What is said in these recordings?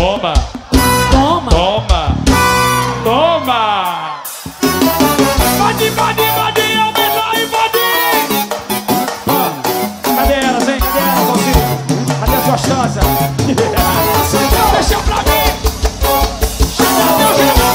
Toma. Toma. Toma. Toma. Pode, aumenta aí, pode. Cadê elas, hein? Cadê elas, Valcir? Cadê as gostosas? Deixa pra mim. Chama meu geral.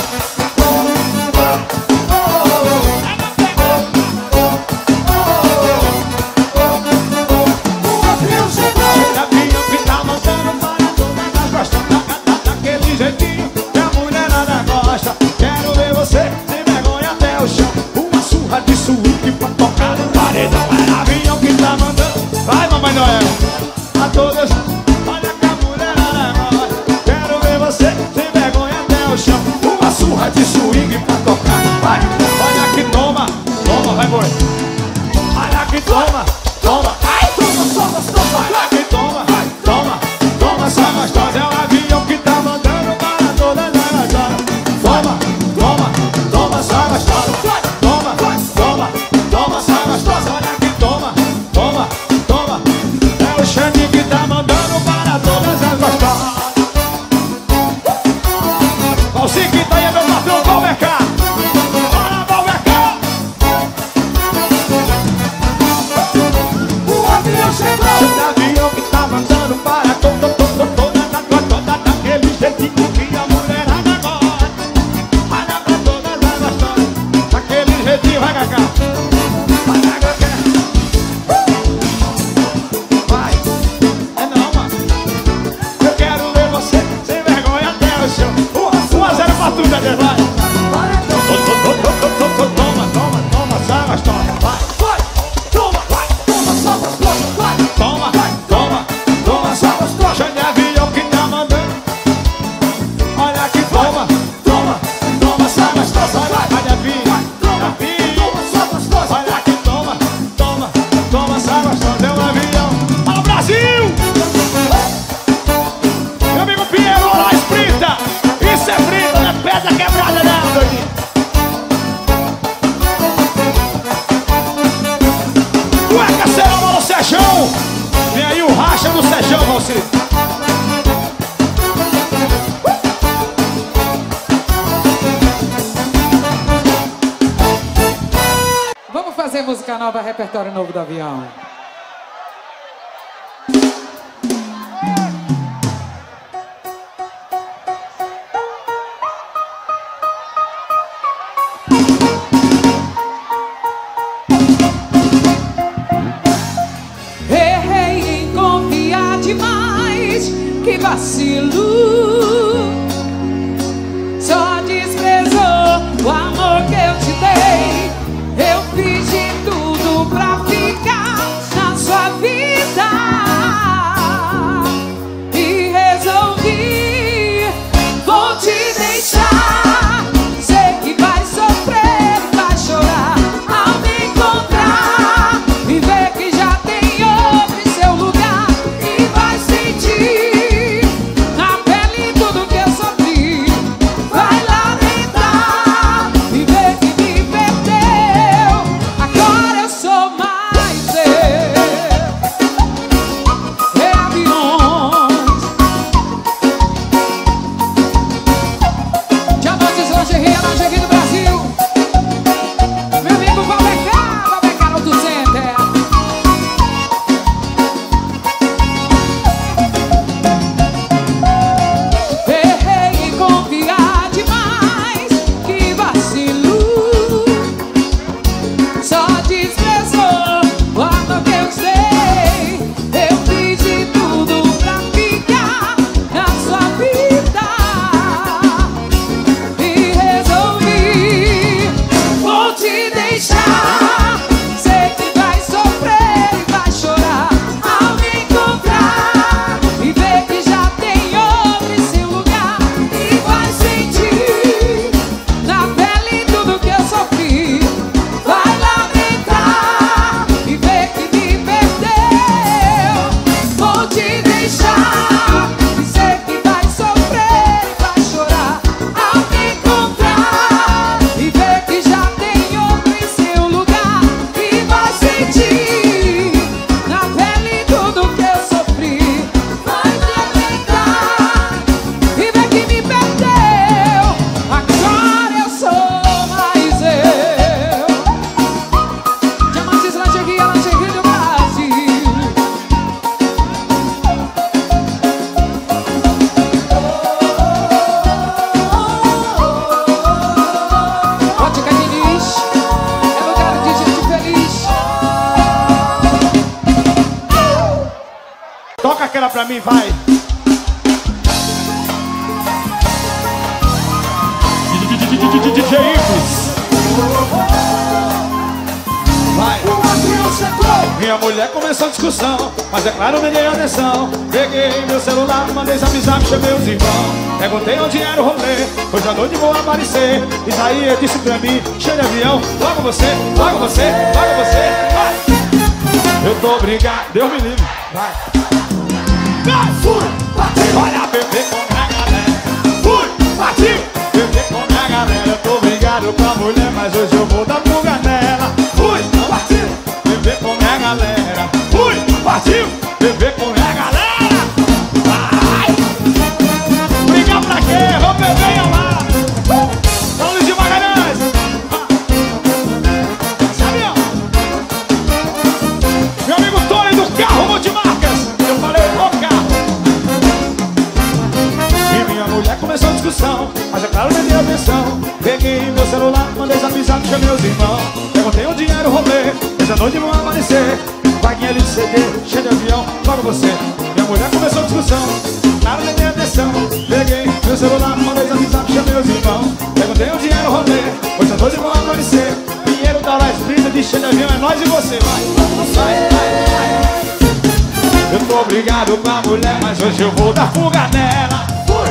De swing pra tocar no paredão. É avião que tá mandando. Vai, Mamãe Noel. A todas. Olha que a mulherada gosta. Quero ver você sem vergonha até o chão. Uma surra de swing pra tocar. Vai, olha que toma. Toma, vai, boi. Olha que toma. Toma. Ai, toma, toma, toma. Olha que toma. Vai, toma. Toma, essa gostosa. É o avião que tá mandando para todas as gostosas. Toma, toma, toma, essa gostosa. Toma, essa gostosa, olha que toma, toma, toma. É o Xande que tá mandando para todas as gostosas. Valcir que tá aí, meu patrão, Valvercar. Bora, Valvercar. O avião chegou. O avião que tá mandando para toda daquele jeitinho que a mulherada gosta. Olha pra todas as gostosas, daquele jeitinho, vai, Cacá. Toma, toma, toma, essa gostosa. Vai, vai, toma, vai, toma, essa gostosa. Vai, toma, vai, toma, toma, essa gostosa. Xande avião que tá mandando. Olha que toma, toma, toma, essa gostosa. Vai, vai, avião, toma, essa gostosa. Olha que toma, toma, toma, essa gostosa. É um avião. Alô, Brasil! Meu amigo Pinheiro, lá, frita. Isso é frita, não é pedra quebrada, não, doidinho. Cueca, serama no Sejão. Vem aí o racha do Sejão, Valcir. Vamos fazer música nova, repertório novo do avião. Errei em confiar demais, que vacilo. Só desprezou o amor que eu te dei. Eu fiz de tudo pra ficar na sua vida e resolvi, vou te deixar. Sei que vai sofrer, vai chorar ao me encontrar e ver que já tem outro em seu lugar e vai sentir na pele começou a discussão, mas é claro, eu dei atenção. Peguei meu celular, mandei zap, chamei os irmãos. Perguntei onde era o rolê, hoje à noite vou aparecer. Isaías disse pra mim, cheio de avião, logo você, logo você, logo você. Vai. Eu tô obrigado, Deus me livre. Vai. Vai, fui, bati. Olha, bebê com a galera. Fui, bati. Bebê com a galera. Eu tô obrigado com a mulher, mas hoje eu vou dar fuga nela. Fui, bati. Bebê com a galera. Fui, bati. Bebê com a galera. Vai. Brigar pra quê? Vou beber e amar. Vamos de Magalhães. Sabe, ó. Meu amigo Tony do Carro Multimarcas. Eu falei o carro. E minha mulher começou a discussão, mas é claro, me dei atenção. Peguei meu celular, mandei zap, chamei os irmãos. Perguntei onde era o rolê, hoje à noite vão aparecer. Vaguinha de CD, cheio de avião, logo você. Minha mulher começou a discussão, claro, me dei atenção. Peguei meu celular, mandei zap, chamei os irmãos. Perguntei onde era o rolê, hoje à noite vão aparecer. Pinheiro da Laís Brisa, de cheio de avião, é nós e você. Vai, vai, vai, vai. Eu tô obrigado com a mulher, mas hoje eu vou dar fuga nela. Fui,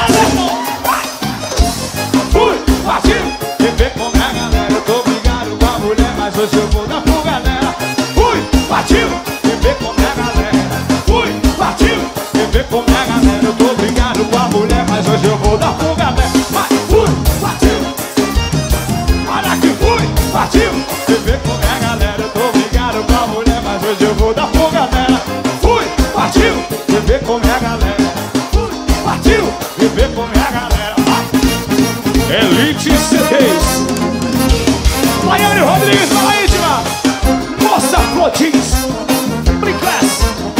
bati, beber com a galera. Eu tô obrigado com a mulher, mas hoje eu vou dar fuga nela. Fui, bati, beber com a galera. Fui, bati, beber com a galera. Eu tô obrigado com a mulher, mas hoje eu vou dar fuga nela. Vai, fui, bati. Olha que fui, bati, beber com a galera. Eu tô obrigado com a mulher, mas hoje eu vou dar fuga nela. Partiu, beber com minha galera. Partiu, beber com minha galera. Elite CDs. Laiane Rodrigues na íntima. Moça Flotins. Brinclass.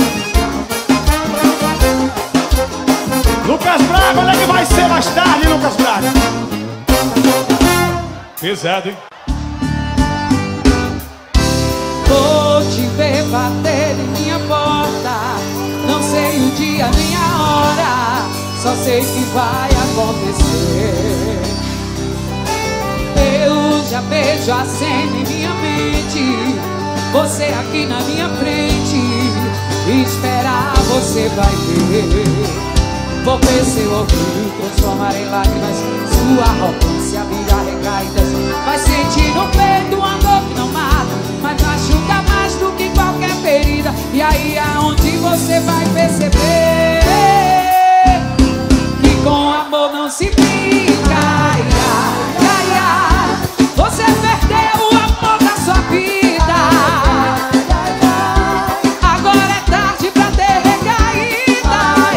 Lucas Braga, olha que vai ser mais tarde, Lucas Braga. Pesado, hein? Vou te ver bater em minha porta. Não sei o dia nem a hora, só sei que vai acontecer. Eu já vejo a cena em minha mente, você aqui na minha frente. E esperar você vai ver. Vou ver seu orgulho transformar em lágrimas, sua arrogância virar recaídas. Vai sentir no peito uma dor que não mata, mas machuca mais do que qualquer ferida. E aí é onde você vai perceber que com amor não se brinca. Você perdeu o amor da sua vida. Agora é tarde pra ter recaída.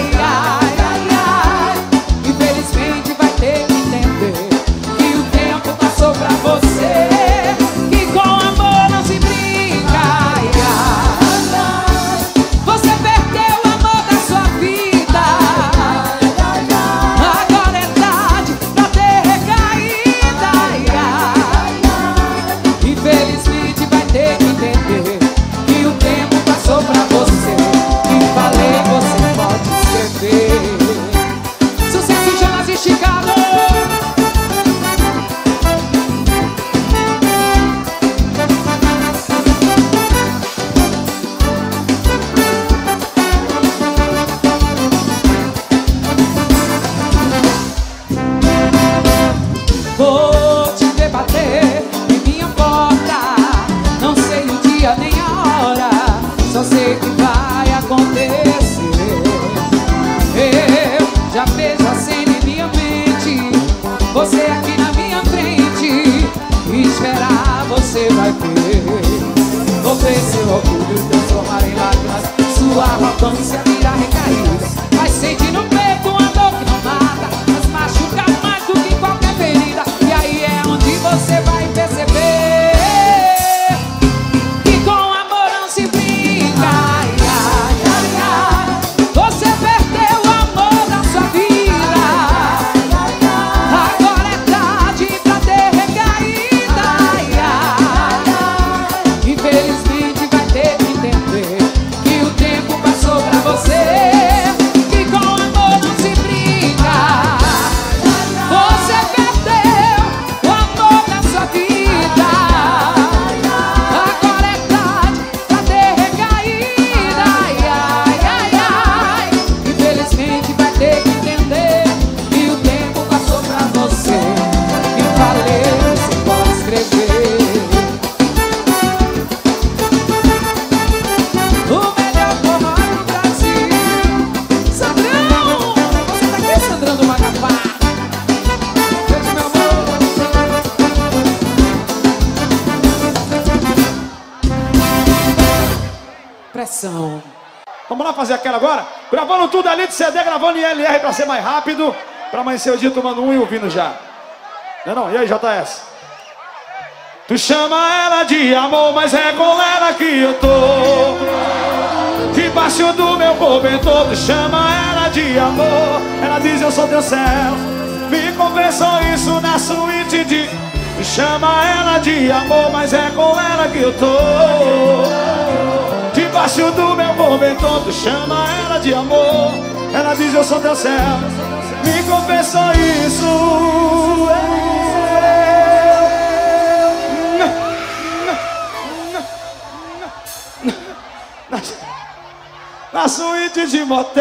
Infelizmente vai ter que entender que o tempo passou pra você, que com amor não se brinca. Você perdeu o amor da sua vida. Agora é tarde pra ter recaída. Infelizmente vai ter que entender que o tempo passou pra você. Que falei, você pode escrever. Sucesso Jonas e Chicago. Vou te debater em minha porta. Não sei o dia nem a hora, só sei que vai acontecer. Eu já vejo a cena em minha mente, você aqui na minha frente. E esperar você vai ver. Vou ver seu orgulho transformar em lágrimas, sua arrogância virar recaídas. Vai sentir no peito uma dor que não mata, mas machuca mais do que qualquer ferida. E aí é onde você vai perceber que com amor não se brinca. Você perdeu o amor da sua vida. Agora é tarde pra ter recaída. Infelizmente vai ter que entender que o tempo passou pra você. Vamos lá fazer aquela agora? Gravando tudo ali de CD, gravando em LR pra ser mais rápido. Pra amanhecer o dia tomando um e ouvindo já. Não é não? E aí, JS? Tu chama ela de amor, mas é com ela que eu tô. Debaixo do meu cobertor, tu chama ela de amor. Ela diz eu sou teu céu. Me confessou isso na suíte de... Tu chama ela de amor, mas é com ela que eu tô. Debaixo do meu cobertor, tu chama ela de amor. Ela diz eu sou teu céu. Me confessou isso. Na suíte de motel.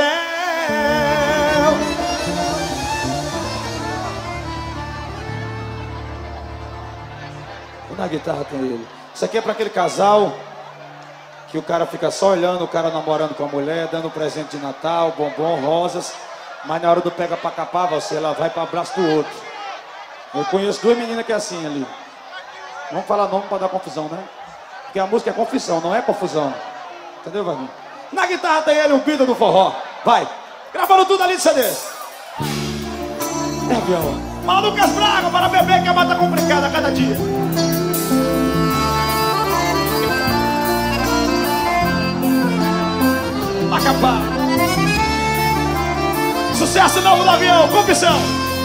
Na guitarra tem ele. Isso aqui é para aquele casal que o cara fica só olhando, o cara namorando com a mulher, dando presente de Natal, bombom, rosas, mas na hora do pega pra capar, você ela vai para abraço do outro. Eu conheço duas meninas que é assim ali. Não vamos falar nome para dar confusão, né? Porque a música é confissão, não é confusão. Entendeu, Vaguinho? Na guitarra tem ele, um Beatle do forró. Vai. Gravando tudo ali de CD. É avião. Lucas Braga para beber que a mata complicada a cada dia. Macapá. Sucesso novo do avião, confissão.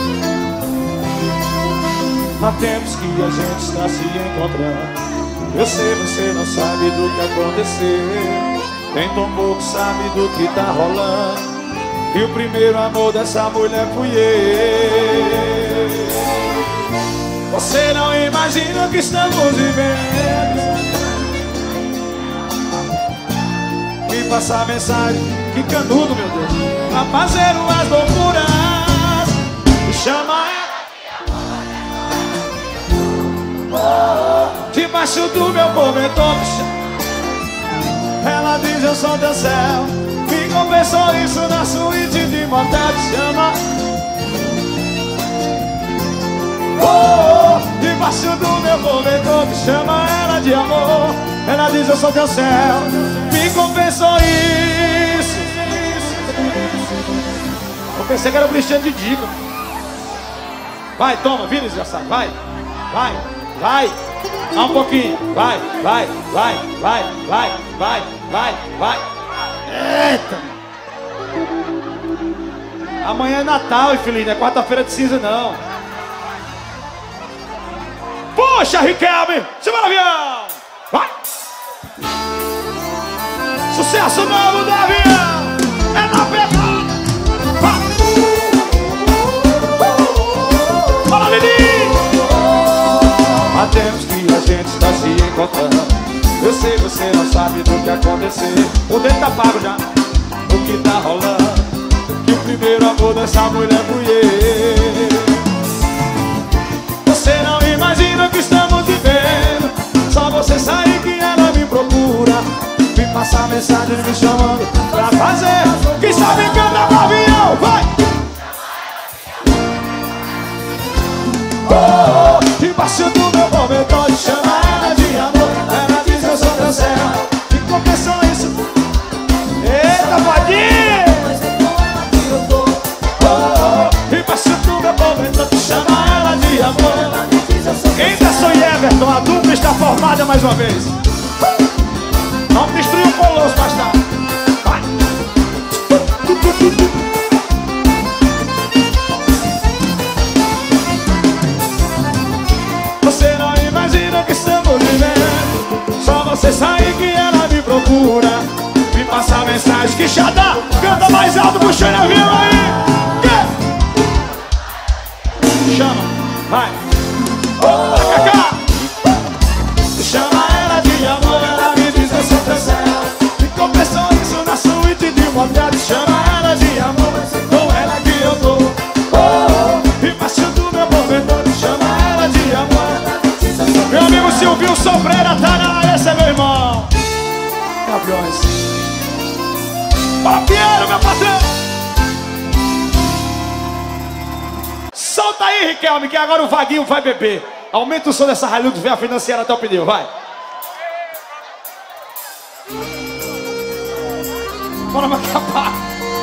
Há tempos que a gente está se encontrando. Eu sei, você não sabe do que aconteceu. Nem tão pouco sabe do que tá rolando. E o primeiro amor dessa mulher fui eu. Você não imagina o que estamos vivendo. Me passar mensagem, que canudo, meu Deus. Pra fazer umas loucuras. Me chama ela debaixo do meu cobertor. Ela diz eu sou teu céu. Me confessou isso na suíte de motel. Te chama debaixo do meu cobertor. Me chama ela de amor. Ela diz eu sou teu céu. Me confessou isso. Eu pensei que era o Cristiano de dica. Vai, toma, vira desgraçado. Vai, vai, vai. Dá um pouquinho. Vai, vai, vai, vai, vai, vai, vai, vai. Eita! Amanhã é Natal, filhinho. Não é quarta-feira de cinza, não. Poxa, Riquelme! Segura o avião! Vai! Sucesso novo do avião! É na pegada! Vai! Fala, Lili! Há tempos que a gente está se encontrando. Eu sei, você não sabe do que aconteceu. O dedo tá pago já. O que tá rolando? Que o primeiro amor dessa mulher fui eu. Você não imagina o que estamos vivendo. Só você sair que ela me procura. Me passar mensagem me chamando pra fazer. Quem sabe canta pro avião, vai! Debaixo do meu cobertor, chama ela de amor. Ela diz eu sou teu céu. Me confessou isso. Eita, vadinha! Debaixo do meu cobertor, chama ela de amor. Anderson e Everton, a dupla está formada mais uma vez. Não destruiu o Colosso mais tarde. Vai! Você não imagina o que estamos vivendo. Só você sair que ela me procura. Me passa mensagem que chata. Canta mais alto, puxando a avião aí. Chama, vai. Cacá. Chama ela de amor. Ela me diz eu sou teu céu. Me confessou isso na suíte de motel. Chama ela de amor. Com ela que eu tô. Debaixo do meu cobertor. Chama ela de amor. Meu amigo Silvio Sobreira tá na área, esse é meu irmão. Gaviões. Bora, Pinheiro, meu patrão. Solta aí, Riquelme, que agora o Vaguinho vai beber. Aumenta o som dessa Hilux, vem a financiar até o pneu, vai. Bora Macapá.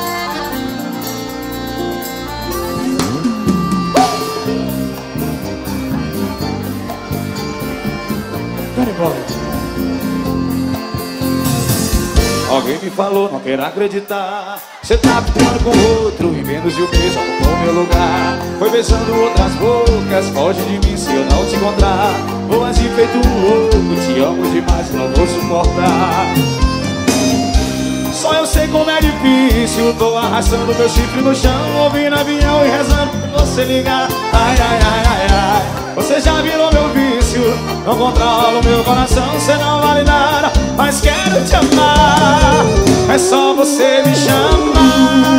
Vai embora. Alguém me falou, não quero acreditar. Cê tá ficando com outro e menos de um mês ocupou meu lugar. Foi beijando outras bocas, foge de mim se eu não te encontrar. Vou agir feito um louco, te amo demais, não vou suportar. Só eu sei como é difícil, tô arrastando meu chifre no chão, ouvindo avião e rezando pra você ligar. Ai, ai, ai, ai, ai, você já virou meu vício, não controla o meu coração, cê não vale nada, mas quero te amar. É só você me chamar.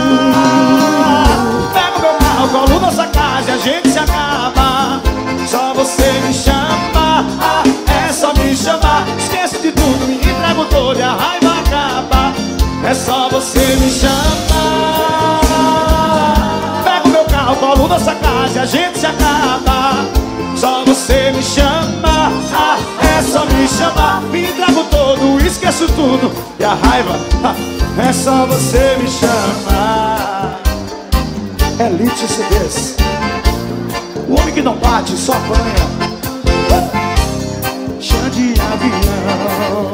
Pega o meu carro, colo nossa casa e a gente se acaba. Só você me chamar, é só me chamar. Esqueço de tudo, me entrego todo e a raiva acaba. É só você me chamar. Pega o meu carro, colo nossa casa e a gente se acaba. Só você me chama, é só me chamar. Me entrego todo, esqueço tudo e a raiva, é só você me chamar. Elite CDs, o homem que não bate, só apanha. Chã de avião.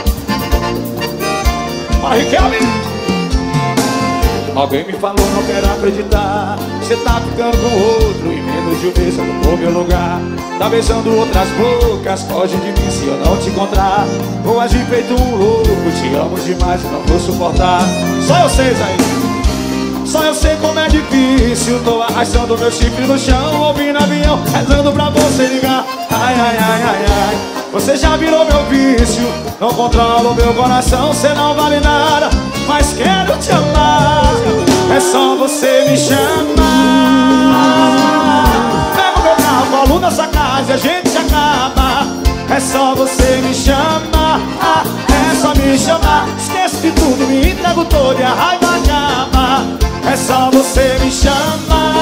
Bora, Riquelme. Alguém me falou, não quero acreditar. Cê tá ficando com outro e menos de um mês ocupou meu lugar. Tá beijando outras bocas, foge de mim se eu não te encontrar. Vou agir feito um louco, te amo demais e não vou suportar. Só eu sei, Zé. Só eu sei como é difícil, tô arrastando meu chifre no chão, ouvindo avião, rezando pra você ligar. Ai, ai, ai, ai, ai, você já virou meu vício, não controla o meu coração, cê não vale nada, mas quero te amar. É só você me chamar. Pega o meu carro, colo nossa casa e a gente se acaba. É só você me chamar, é só me chamar. Esqueço de tudo, me entrego todo e a raiva acaba. É só você me chamar.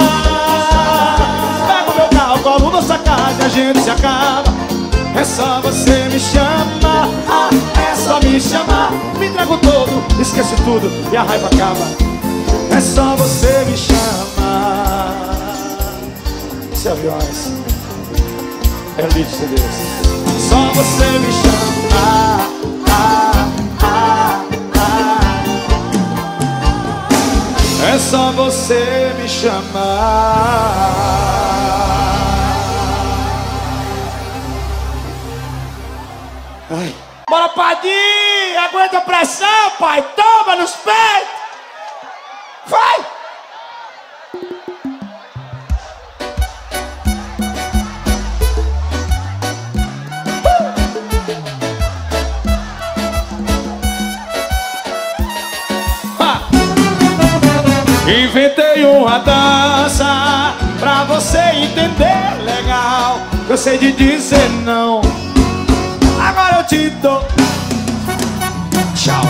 Pega o meu carro, colo nossa casa e a gente se acaba. É só você me chamar, é só me chamar. Me entrego todo, esqueço tudo e a raiva acaba. É só você me chamar. Esse aviões, Elite CDs. Só você me chamar. É só você me chamar. Ai. Bora, Padim! Aguenta a pressão, pai! Toma nos peitos! Vai! Inventei uma dança pra você entender legal. Eu sei de dizer não, agora eu te dou. Tchau.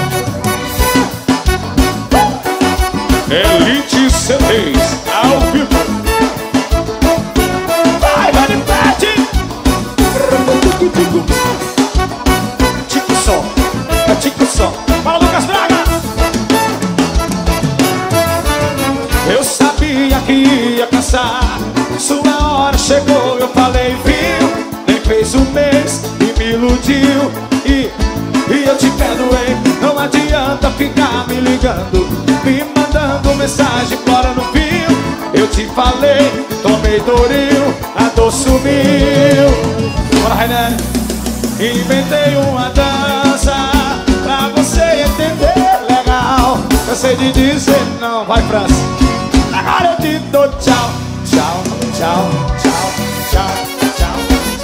Elite CDs ao vivo. Vai, vai de pet. Tico som, é tico som. Fala, Lucas Braga. Eu sabia que ia cansar, sua hora chegou, eu falei, viu? Nem fez um mês e me iludiu. E eu te perdoei, não adianta ficar me ligando, me mandando mensagem fora no fio. Eu te falei, tomei Doril, a dor sumiu. Bora, Renan. Inventei uma dança pra você entender legal. Eu sei de dizer não, vai, França. Agora eu te dou tchau, tchau, tchau, tchau, tchau,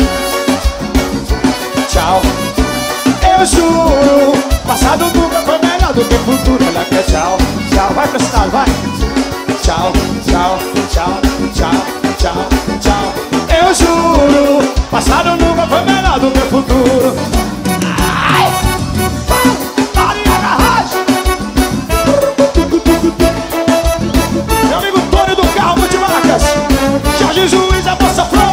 tchau, tchau. Eu juro, passado nunca foi melhor do que o futuro. Ela quer tchau, tchau, vai pra cidade, vai. Tchau, tchau, tchau, tchau, tchau, tchau. Eu juro, passado nunca foi melhor do que o futuro. Ai, vai, agarragem. Meu amigo Tony do Carro Multimarcas, Jorge Juiz, a Moça Flor.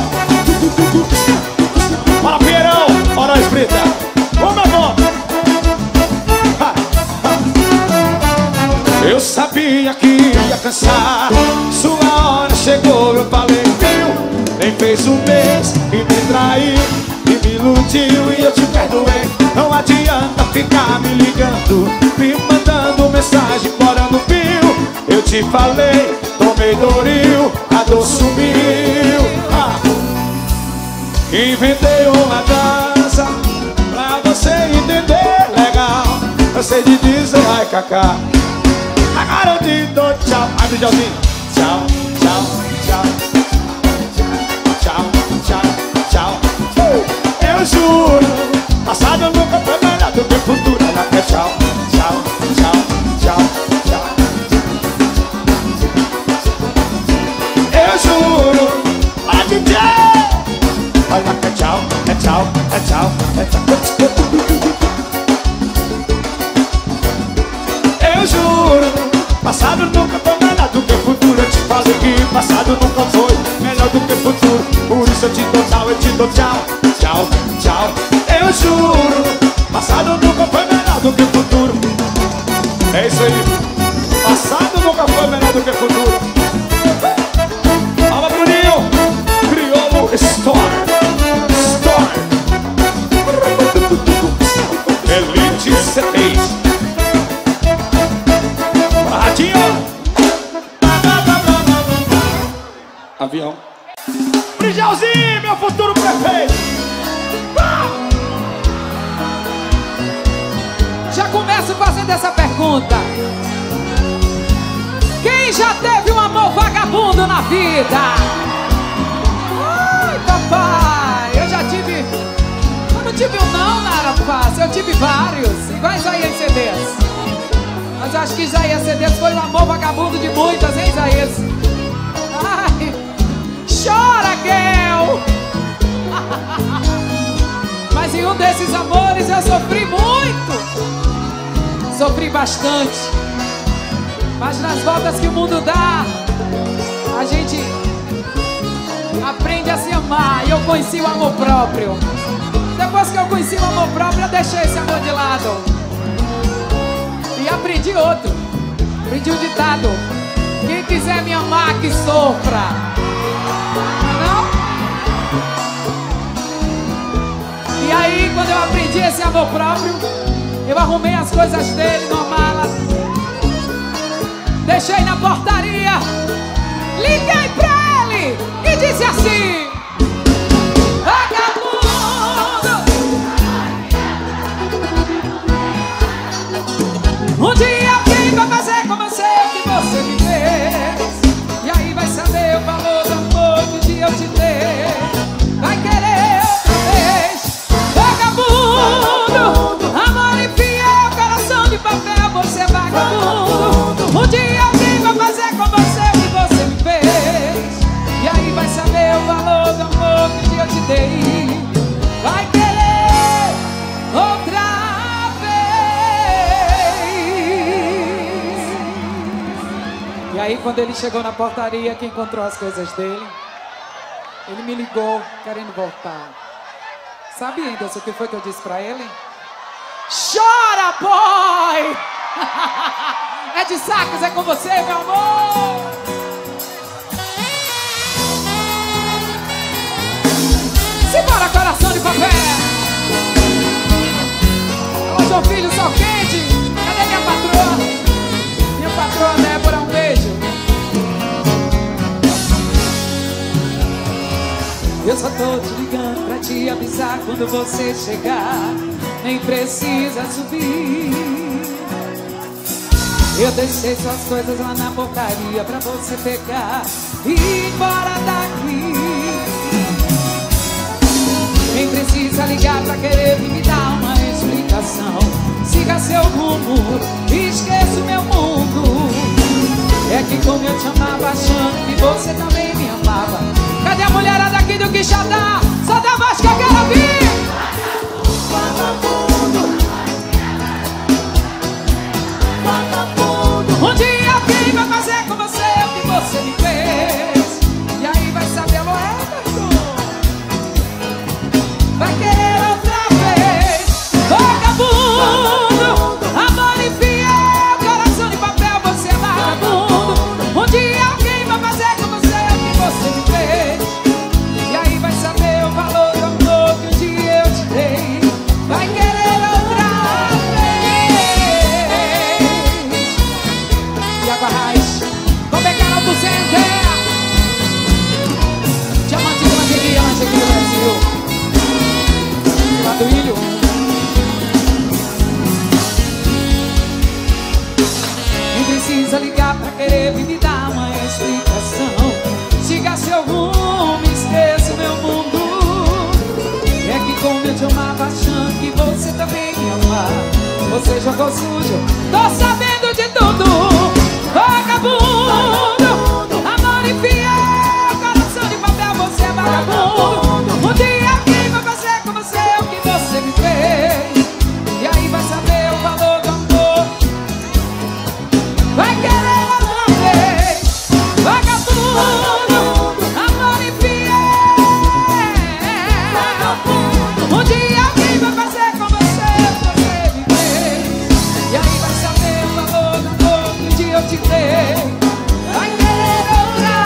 Bora, Pierrão, bora, Esprita. Ô, meu irmão. descansar. Sua hora chegou, eu falei, viu? Nem fez um mês e me traiu e me iludiu e eu te perdoei. Não adianta ficar me ligando, me mandando mensagem fora no fio. Eu te falei, tomei Doril, a dor sumiu. Inventei uma dança pra você entender legal. Eu sei de dizer, ai Cacá, agora eu te dou tchau. Ai, Bridjalzinho, tchau, tchau, tchau. Tchau, tchau, tchau. Eu juro, passado nunca foi melhor do que o futuro. Ela quer tchau, tchau, tchau, tchau, tchau. Eu juro, a DJ, olha que é tchau, é tchau, é tchau, é tchau. Eu juro, passado nunca foi melhor do que o futuro. Eu te falei que passado nunca foi melhor do que o futuro. Por isso eu te dou tchau, eu te dou tchau, tchau, tchau. Eu juro, passado nunca foi melhor do que o futuro. É isso aí, passado nunca foi melhor do que o futuro. Fala, Bruninho, Crioulo Store, Store, Elite C3. Avião. Bridjalzinho, meu futuro prefeito. Já começo fazendo essa pergunta. Quem já teve um amor vagabundo na vida? Ai, papai, eu já tive. Eu não tive um não, Nara Paz. Eu tive vários, igual Isaías Cedês. Mas eu acho que Isaías Cedês foi o amor vagabundo de muitas, hein, Isaías? Ai, chora, Kel! Mas em um desses amores eu sofri muito. Sofri bastante. Mas nas voltas que o mundo dá, a gente aprende a se amar. E eu conheci o amor próprio. Depois que eu conheci o amor próprio, eu deixei esse amor de lado e aprendi outro. Aprendi um ditado: quem quiser me amar, que sofra. Não? E aí, quando eu aprendi esse amor próprio, eu arrumei as coisas dele numa mala, deixei na portaria, liguei pra ele e disse assim: vagabundo, um dia alguém vai fazer como eu sei que você me fez. E aí vai saber o valor do amor que um dia eu te dei. Vai querer outra vez. Vagabundo, amor infiel, coração de papel, você é vagabundo. Um dia alguém vai fazer com você o que você me fez. E aí vai saber o valor do amor que um dia eu te dei. Vai querer outra vez. E aí, quando ele chegou na portaria, que encontrou as coisas dele, ele me ligou querendo voltar. Sabe, Anderson, o que foi que eu disse pra ele? Chora, boy! É de sacos, é com você, meu amor! Simbora, coração de papel! Ô, João Filho, sol quente! Cadê minha patroa? Minha patroa Débora, um beijo! Eu só tô te ligando pra te avisar quando você chegar. Nem precisa subir. Eu deixei suas coisas lá na portaria pra você pegar e ir embora daqui. Nem precisa ligar pra querer me dar uma explicação. Siga seu rumo, esqueça o meu mundo. É que como eu te amava, achando que você também me amava. Cadê a mulherada aqui do Quixadá? Só dá voz que eu quero ouvir. Vagabundo, vagabundo. Um dia alguém vai fazer com você o que você me fez. E aí vai saber, amor, vai querer outra vez. Vagabundo, amor infiel, coração de papel, você é vagabundo. você jogou sujo. Tô sabendo de tudo, vagabundo. Amor infiel, coração de papel, você é vagabundo. Um dia alguém vai fazer com você o que você me fez, e aí vai saber o valor do amor. Vai querer outra vez, vagabundo. Amor infiel. Um dia alguém vai fazer com você o que você me fez, e aí vai saber o valor do amor que um dia eu te dei. Vai querer outra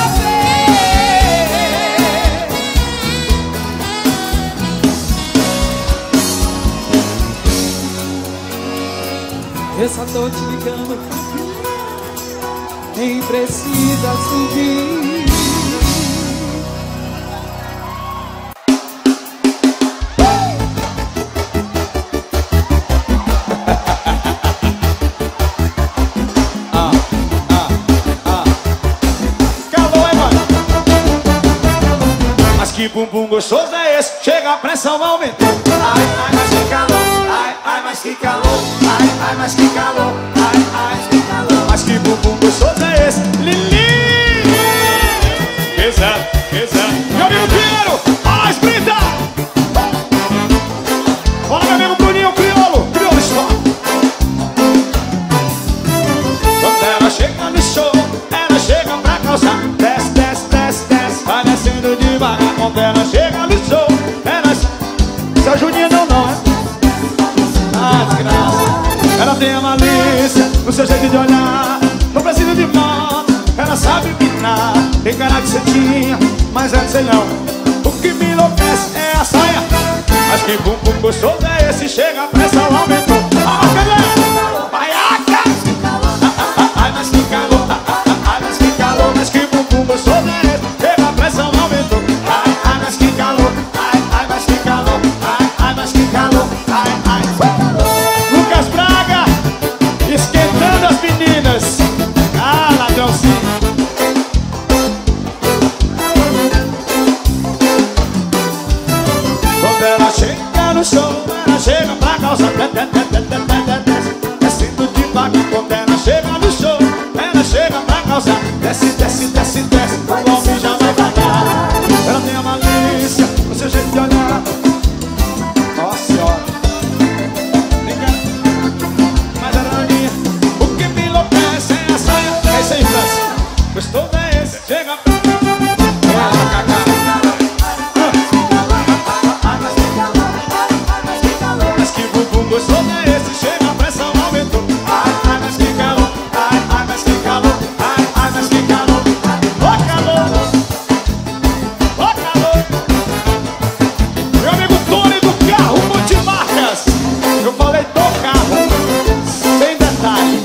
vez. Eu só tô te ligando, nem precisa subir. Calor, hein, mano? Mas que bumbum gostoso é esse? Chega a pressão, aumenta. Ai, ai, mas que calor. Ai, ai, mas que calor. Ai, ai, mas que calor. Ai, ai, mas que calor. Mas que bumbum gostoso é esse? Lili! Pesado, pesado. Meu amigo Pinheiro, fala, esprita! Fala, meu amigo Bruninho, crioulo só. Quando ela chega no show, ela chega pra causar. Desce, desce, desce, desce, vai descendo devagar. Quando ela chega no show, ela... Seu Juninho não, é? Ah, desgraça. Ela tem a malícia no seu jeito de olhar. Não precisa de moto, ela sabe pinar. Tem cara de cetinha, mas é de sei não. O que me enlouquece é a saia. Mas que bumbum gostoso é esse? Chega a pressão, aumentou. Ah, beleza! Baiaca! Ai, mas que calor. Ai, mas que calor. Mas que bumbum gostoso é esse? Chega a pressão, aumentou. Ai, ai, mas que calor. Ai, ai, mas que calor. Ai, ai, mas que calor. Ai, ai. Lucas Braga, esquentando as meninas. Ah, ladrãozinho. Quando ela chega no show, ela chega pra causar. Descendo devagar. Quando ela chega no show, ela chega pra causar. Desce, desce, desce, desce, o homem já vai pagar. Ela tem a malícia no seu jeito de olhar. Nossa senhora. Mas era a minha. O que me enlouquece é a saia. É isso aí, França. Gostou desse? Chega pra... Mas que bumbum gostoso é esse? Chega a pressão, aumentou. Ai, ai, mas que calor. Ai, ai, mas que calor. Ai, ai, mas que calor. Ô, calor. Ô, calor. Meu amigo Tony do carro multimarcas. Eu falei do carro, sem detalhe.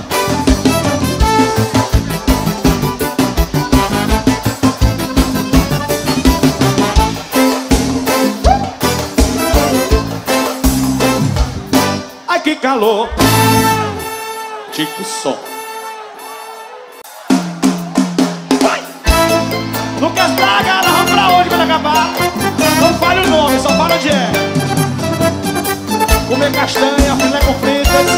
Ai, que calor. Tipo som. Vai! Lucas Braga, ela vai pra onde quando acabar? Não fale o nome, só fala onde é. Comer castanha, filé com fritas.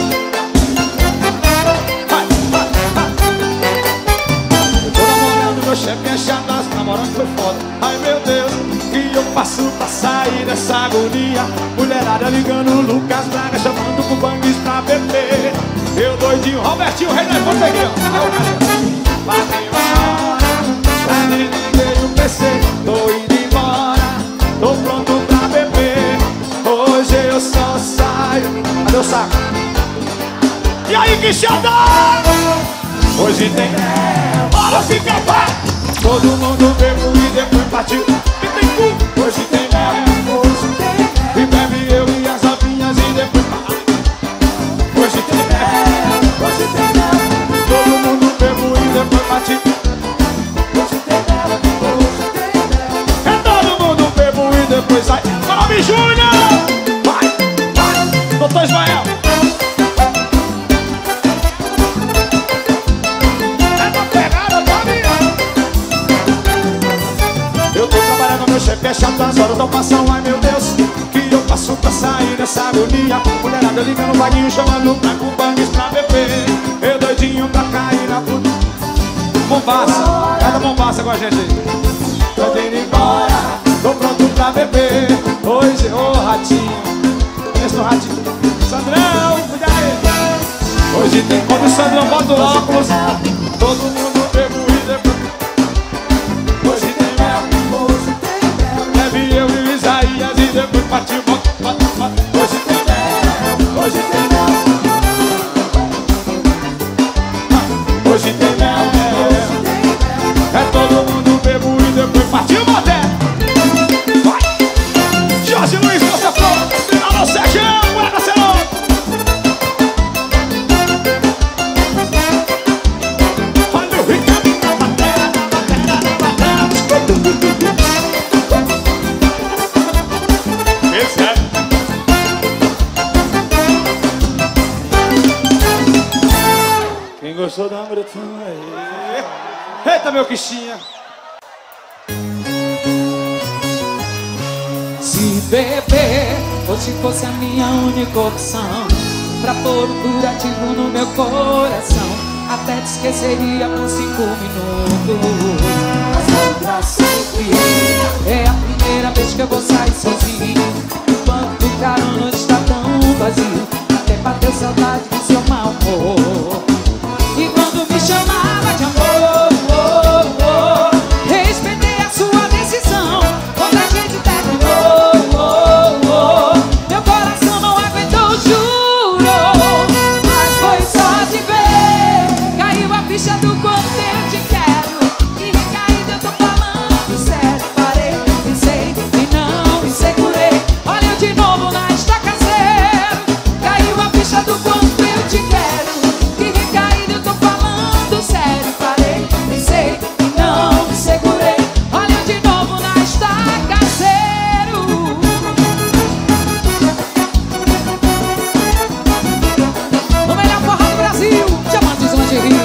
Vai, vai, vai. Eu tô namorando, meu chefe é chato, as namorando foi foda. Ai, meu Deus, o que eu faço pra sair dessa agonia? Mulherada ligando, Lucas Braga chamando pro banguis pra beber. Eu doidinho, Robertinho, rei da conta aqui, ó. Batei uma hora, liguei o PC, tô indo embora, tô pronto pra beber. Hoje eu só saio. Cadê o saco? E aí, Quixadão? Hoje tem bora ficar pá. Todo mundo bebo e depois partiu. E tem cu. Hoje tem hoje tem e bebe eu e as novinhas e depois hoje tem hoje tem todo mundo bebo e depois partiu. Hoje tem hoje tem é todo mundo bebo e depois sai. Fala, Júnior! Vai, vai, doutor Ismael! Eu tô trabalhando, meu chefe é chato, as horas não passam, ai meu Deus. que eu passo pra sair dessa agonia. Mulherada liga no vaguinho chamando pra companhias pra beber. Eu doidinho pra cair na puta. Mombasa, cada Mombasa com a gente aí. Tô indo embora, tô pronto pra beber. Hoje, ô ratinho, conhece o ratinho? Sandrão, cuida aí. Hoje tem, quando o Sandrão bota o óculos, todo mundo bebo e depois. Hoje tem mel, leve eu e o Isaías e depois partiu, bota. Hoje tem mel, hoje tem mel. Hoje tem mel, é todo mundo bebo e depois partiu, bota. Vai! Jorge Luiz, nossa flor, alô Sérgio, bora Marcelo. Olha o Ricardo, batera. Esse é. Quem gostou da Bretão aí? Eita, meu quichinha. Se beber fosse a minha única opção, pra pôr um curativo no meu coração, até te esqueceria por 5 minutos. Mas outra sempre é a primeira vez que eu vou sair sozinho. O banco do carona está tão vazio, até bateu saudade do seu mau humor. E quando me chamava de amor, respeitei a sua decisão. Quando a gente terminou, meu coração não aguentou, juro. Mas foi só de ver, caiu a ficha do quanto eu te quero. E recaída eu tô falando sério. Parei, pensei e não me segurei. Olha eu de novo na estaca zero. Caiu a ficha do quanto eu te quero. E recaída eu tô falando sério. Parei, pensei e não me segurei. Olha eu de novo na estaca zero. No melhor forró do Brasil, Diamantes Lingerie.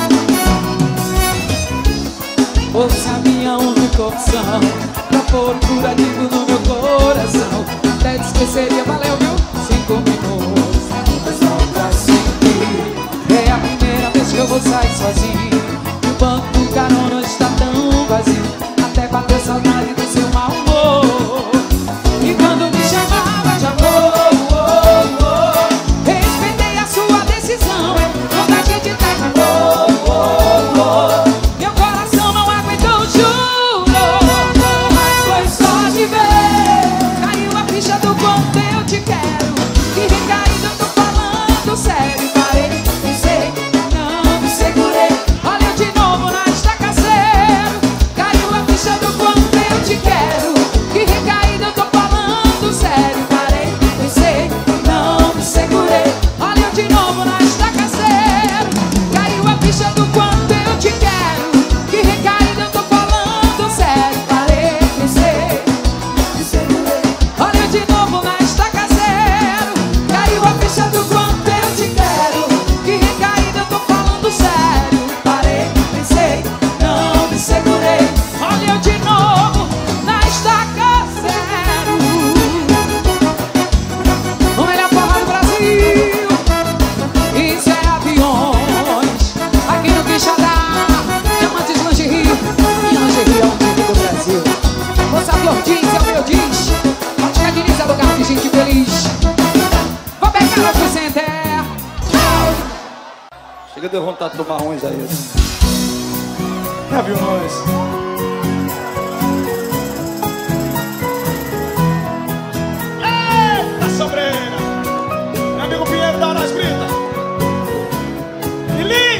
Fosse a minha única opção, pra pôr curativo no meu coração, até te esqueceria, valeu, viu? 5 minutos. Mas volta sempre, é a primeira vez que eu vou sair sozinho. O banco do carona está tão vazio, até bater saudade do seu mau humor. E quando me chamava de amor, respeitei a sua decisão. Quando a gente terminou, meu coração não aguentou, juro. Mas foi só de ver, caiu a ficha do quanto eu te quero. E recaído eu tô falando sério. Parei, pensei, não me segurei. Olha eu de novo na estaca zero. Caiu a ficha do quanto eu te quero. E recaído eu tô falando sério. Parei, pensei, não me segurei. Olha eu de novo na estaca zero. Caiu a ficha do quanto eu te quero. Que recaída eu tô falando sério. Parei, pensei, me segurei. Olha eu de novo na estaca zero. Caiu a ficha do quanto eu te quero. Que recaída eu tô falando sério. Parei, pensei, não me segurei. Olha eu de novo na estaca zero. O melhor forró do Brasil. Isso é aviões. Aqui no Quixadá, Diamantes Lingerie. Minha lingerie é o time do Brasil. Moça Flor jeans é o meu jeans. Ótica Diniz é lugar de gente feliz. Vou pegar o center. Chega, deu vontade de tomar um Isaías. Aviões. Eita, sobreira. Meu amigo Pinheiro da Hora Escrita. Lili.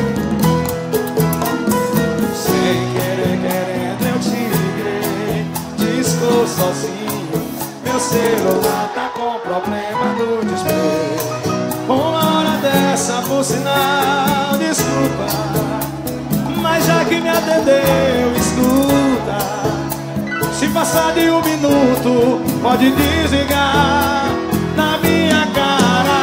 Sem querer, querendo, eu te liguei. Discou sozinho. Meu celular tá com problema no display. Uma hora dessa, por sinal, desculpa. Mas já que me atendeu, escuta. Se passar de 1 minuto, pode desligar na minha cara.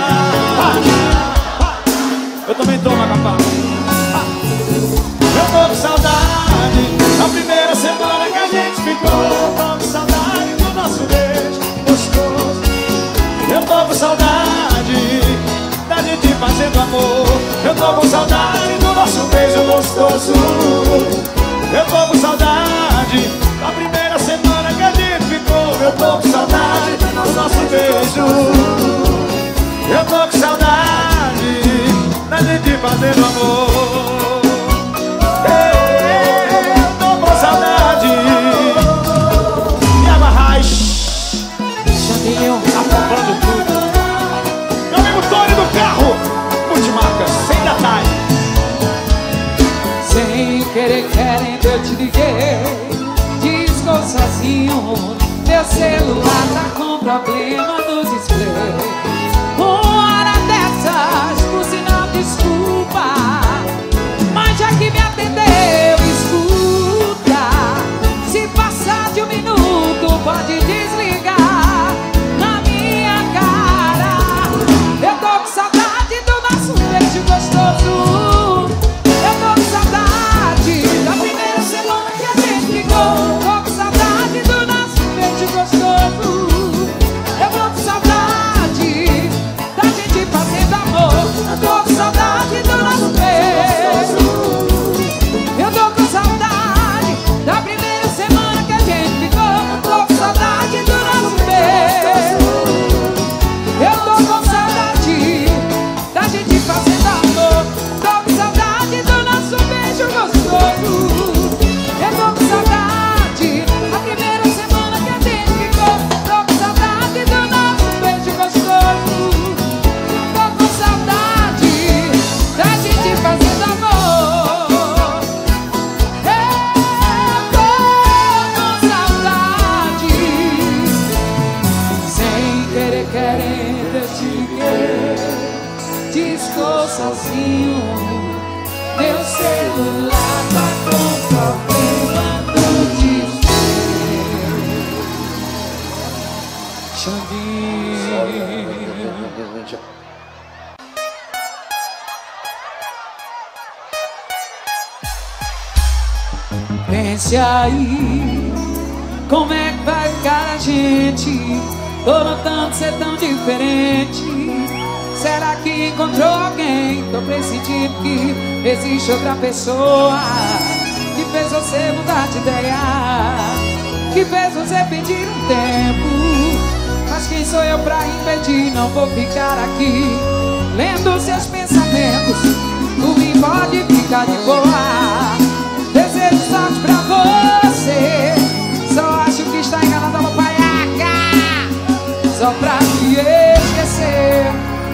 Eu também tomo a capa. Eu tô com saudade da primeira semana que a gente ficou. Tô com saudade do nosso beijo. querer querendo eu te liguei. Disco sozinho, meu celular tá com problema no display. Uma hora dessas, por sinal desculpa, mas já que me atendeu, escuta. Se passar de 1 minuto, pode desligar na minha cara. Eu tô com saudade do nosso beijo gostoso. Eu tô com saudade da primeira semana que a gente ficou. Tô com saudade do nosso beijo gostoso. Eu tô com saudade da gente fazendo amor. Eu tô com saudade do nosso beijo. Eu tô com saudade da primeira semana que a gente ficou. Eu tô com saudade do nosso beijo. Eu tô com saudade da gente fazendo amor. Tô com saudade do nosso beijo gostoso. Eu tô com saudade da primeira semana que a gente ficou. Tô com saudade do nosso beijo gostoso. Eu tô com saudade da gente fazendo amor. Eu tô com saudade. Sem querer querendo eu te liguei. Disco sozinho, meu celular tá com problema no display. Xandinho. Pense aí, como é que vai ficar a gente? Tô notando ser tão diferente. Será que encontrou alguém? Tô pressentindo que existe outra pessoa que fez você mudar de ideia, que fez você pedir um tempo. Mas quem sou eu pra impedir? Não vou ficar aqui lendo seus pensamentos. Por mim pode ficar de boa. Desejo sorte pra você. Só acho que está enganada no paiaca, só pra me esquecer.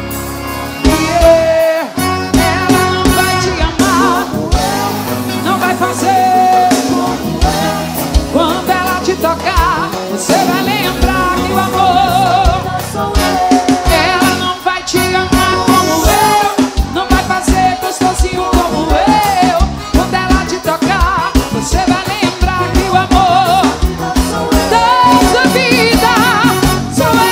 Ela não vai te amar, não vai fazer como eu. Quando ela te tocar, você vai lembrar que o amor sou eu. Ela não vai te amar como eu, não vai fazer gostosinho como eu. Quando ela te tocar, você vai lembrar que o amor da sua vida sou eu.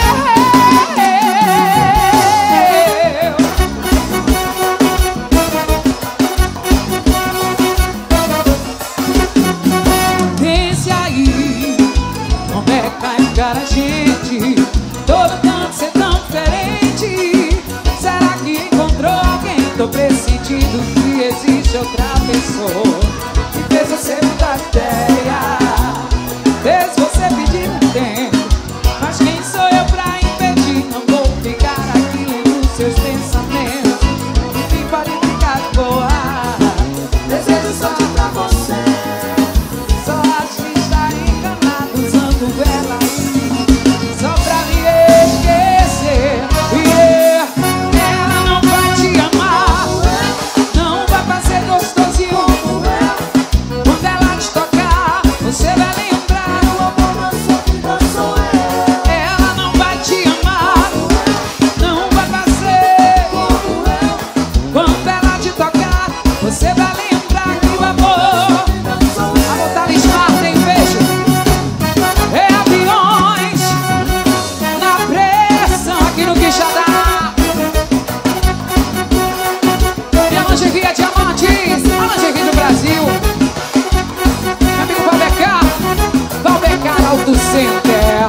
Pense aí, como é que vai ficar a gente? Todo tanto ser tão diferente. Será que encontrou alguém? Tô pressentindo que existe outra pessoa que fez você mudar de ideia, fez você pedir um tempo. Mas quem sou eu pra impedir? Não vou ficar aqui lendo seus pensamentos. Enfim, pode ficar de boa. Desejo sorte pra você. Só acho que está enganado usando ela aí, só pra me esquecer. Ela não vai te amar, não vai fazer gostosinho como eu. Quando ela te tocar, você vai lembrar o amor da sua vida sou eu. Ela não vai te amar, não vai fazer como eu. Quando ela te tocar, você vai lembrar que o amor amor talismã tem beijo. É aviões na pressão aqui no Quixadá. Minha lingerie é diamantes, a lingerie do Brasil. Meu amigo Valbecar Auto Center.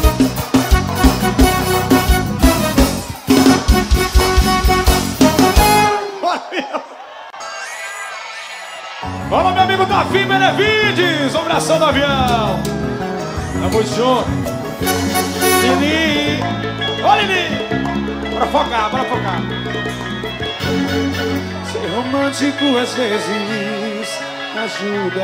Fala, meu amigo Davi Benevides, um abração do avião. Tamo junto. Lili, ô Lili, bora focar, bora focar. Ser romântico às vezes ajuda,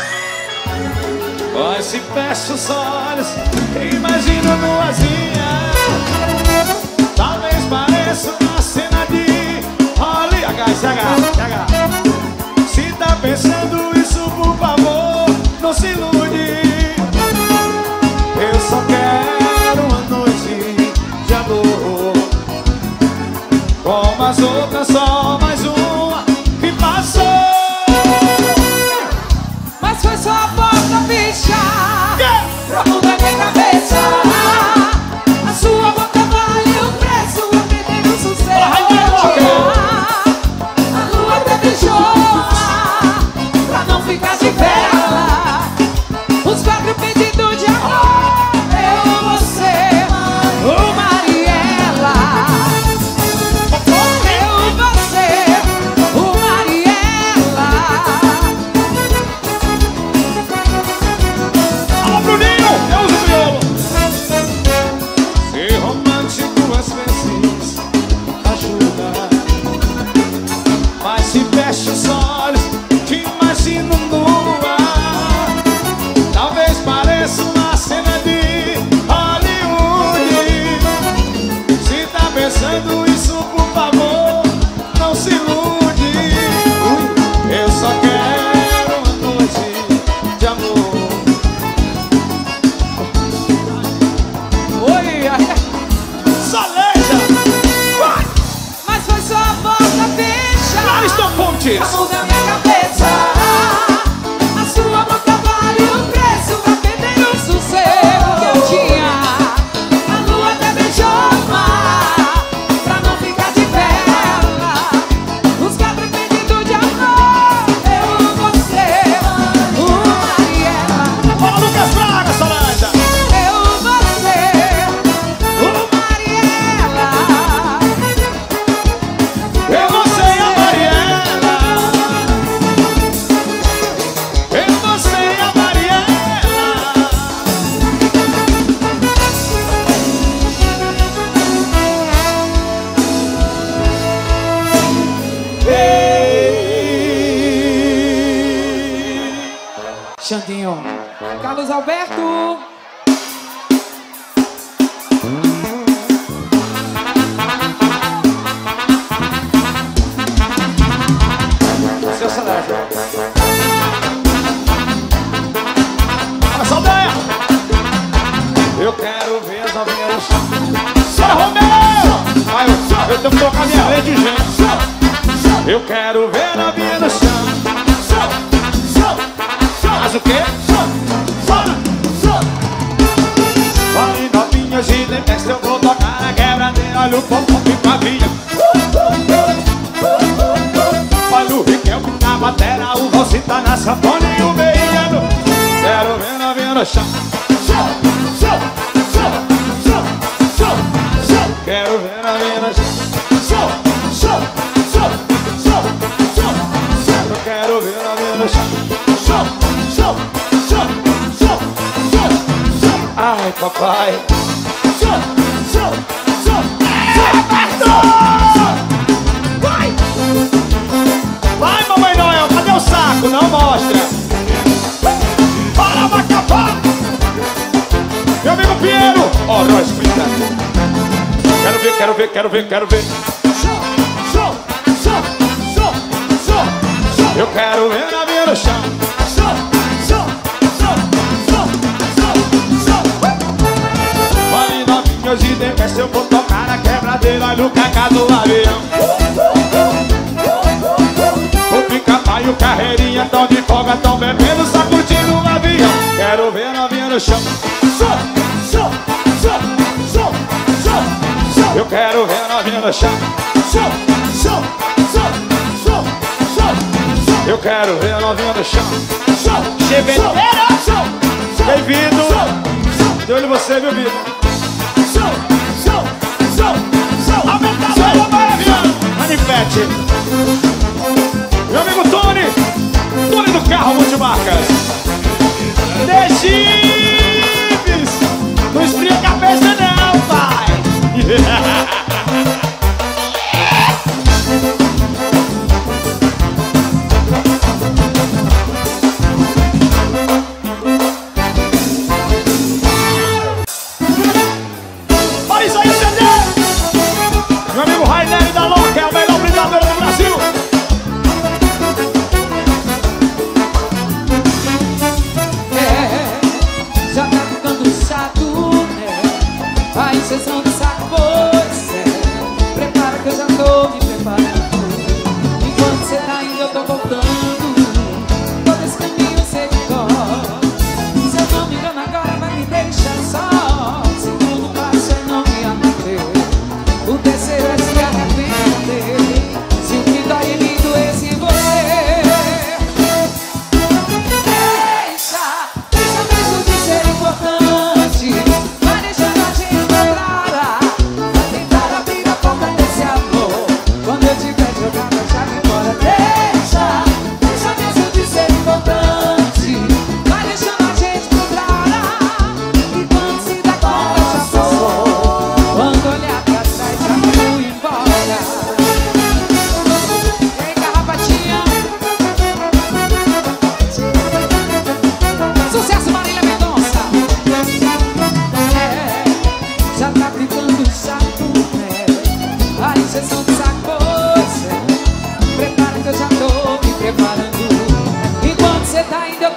mas se fecha os olhos, imagino nuazinha. Talvez pareça uma cena de Hollywood. Se tá pensando isso Essa é só mais uma que passou. Mas foi só a porta fechar pra mudar minha cabeça. A sua boca vale o preço, eu perdi o sossego. A lua até beijou pra não ficar de vela. Os 4 pedidos de amor, eu, você, o Mariela. Eu, você, o Mariela. Alô, Bruninho, eu uso crioulo. Ser romântico às vezes ajuda, mas se fecha os olhos, te imagino nua. Talvez pareça uma cena de Hollywood. Se tá pensando isso, por favor, não se ilude. Eu só quero uma noite de amor. Oi, Saleja! mas foi só a porta fechar Ariston Pontes! pra mudar minha cabeça. A sua boca vale o preço pra perder o sossego que eu tinha. A lua até beijou o mar pra não ficar de vela. Os 4 pedidos de amor, eu, você, o Mariela. Ó, Lucas Braga, Solange! Eu, você, o Mariela. Eu, você e a Mariela. Eu, você e a Mariela. Xandinho. Carlos Alberto. Seu Solange. Olha só, Deia. Eu quero ver as novelas. Só Romeu! Vai, eu tenho que tocar minha lei de gente. Eu quero ver a novinha no chão. Mas o quê? Vai, novinha, ginebesta, eu vou tocar a quebradeira. Olha o povo que pavinha. Olha o Riquel na batera, o Rosita na sanfona e o Meiano. Quero ver novinha no chão. Quero ver novinha no chão. Eu quero ver novinha no chão. Ai, papai. Vai, mamãe Noel, cadê o saco? Não mostra. Para, Macapá. Meu amigo Pinheiro. Ó, nós, cuidado. Quero ver, quero ver, quero ver, quero ver. Eu quero ver a minha no chão. Vale novinhos e demais, eu vou tocar a quebradeira no cacá do avião. O pica-pai, o carreirinha, tão de folga, tão bebendo, só curtindo o avião. Quero ver a novinha no chão. Eu quero ver a novinha no chão. Eu quero ver a novinha no chão. Cheveteira! Bem-vindo! De olho em você, meu filho. Aumenta a bola, maravilhoso! Manifete! Meu amigo Tony! Tony do carro multimarcas! Degipes! Não esfria a cabeça não, pai! Olha isso aí, CD! Meu amigo Rainer da Loca é o melhor brindadeiro do Brasil!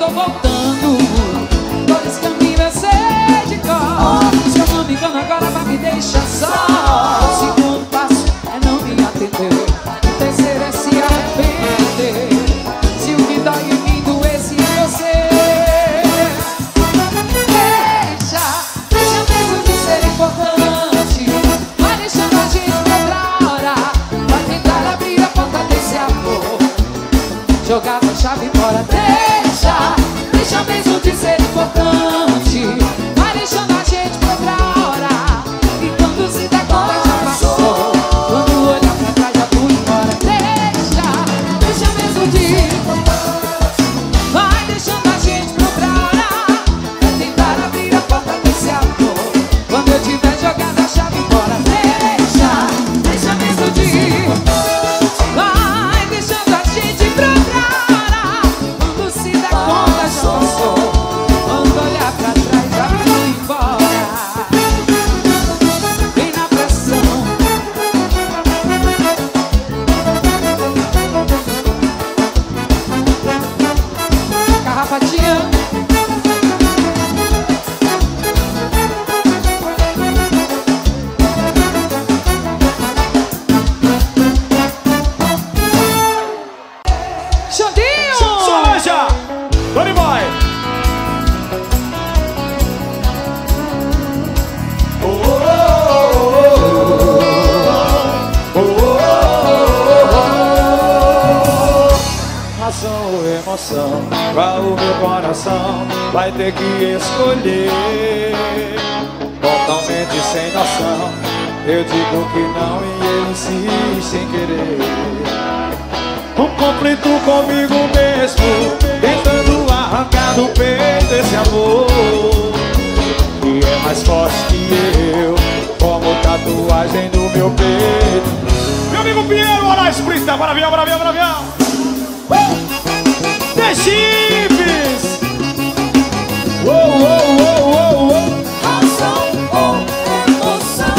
tô voltando. Todo esse caminho eu sei de cor. Se eu não me engano agora vai me deixar só. O segundo passo é não me atender. O terceiro é se arrepender. Se o que dói em mim doesse em você. Deixa mesmo de ser importante. Vai deixando a gente pra outra hora. Vai tentar abrir a porta desse amor. Jogar a chave fora. Deixa mesmo de ser importante. Vai deixando a gente pra outra hora. E quando se der conta já passou. Quando olhar pra trás já fui embora. Deixa mesmo de. Vai deixando a gente pra outra hora. Vai tentar abrir a porta desse amor. Quando eu tiver jogado a chave fora. Deixa mesmo de. Vai deixando a gente pra outra hora. Quando se der conta já passou. Quando olhar pra trás já fui embora. Vem na pressão. Carrapatinha. Xandinho! Solange! Tony Boy! Razão ou emoção, qual o meu coração vai ter que escolher? Totalmente sem noção, eu digo que não e ele insiste em querer. Um conflito comigo mesmo, tentando arrancar do peito esse amor que é mais forte que eu, como tatuagem no meu peito. Meu amigo Pinheiro, olha a explícita, bora avião, bora avião, bora avião. The Chips! Razão ou emoção?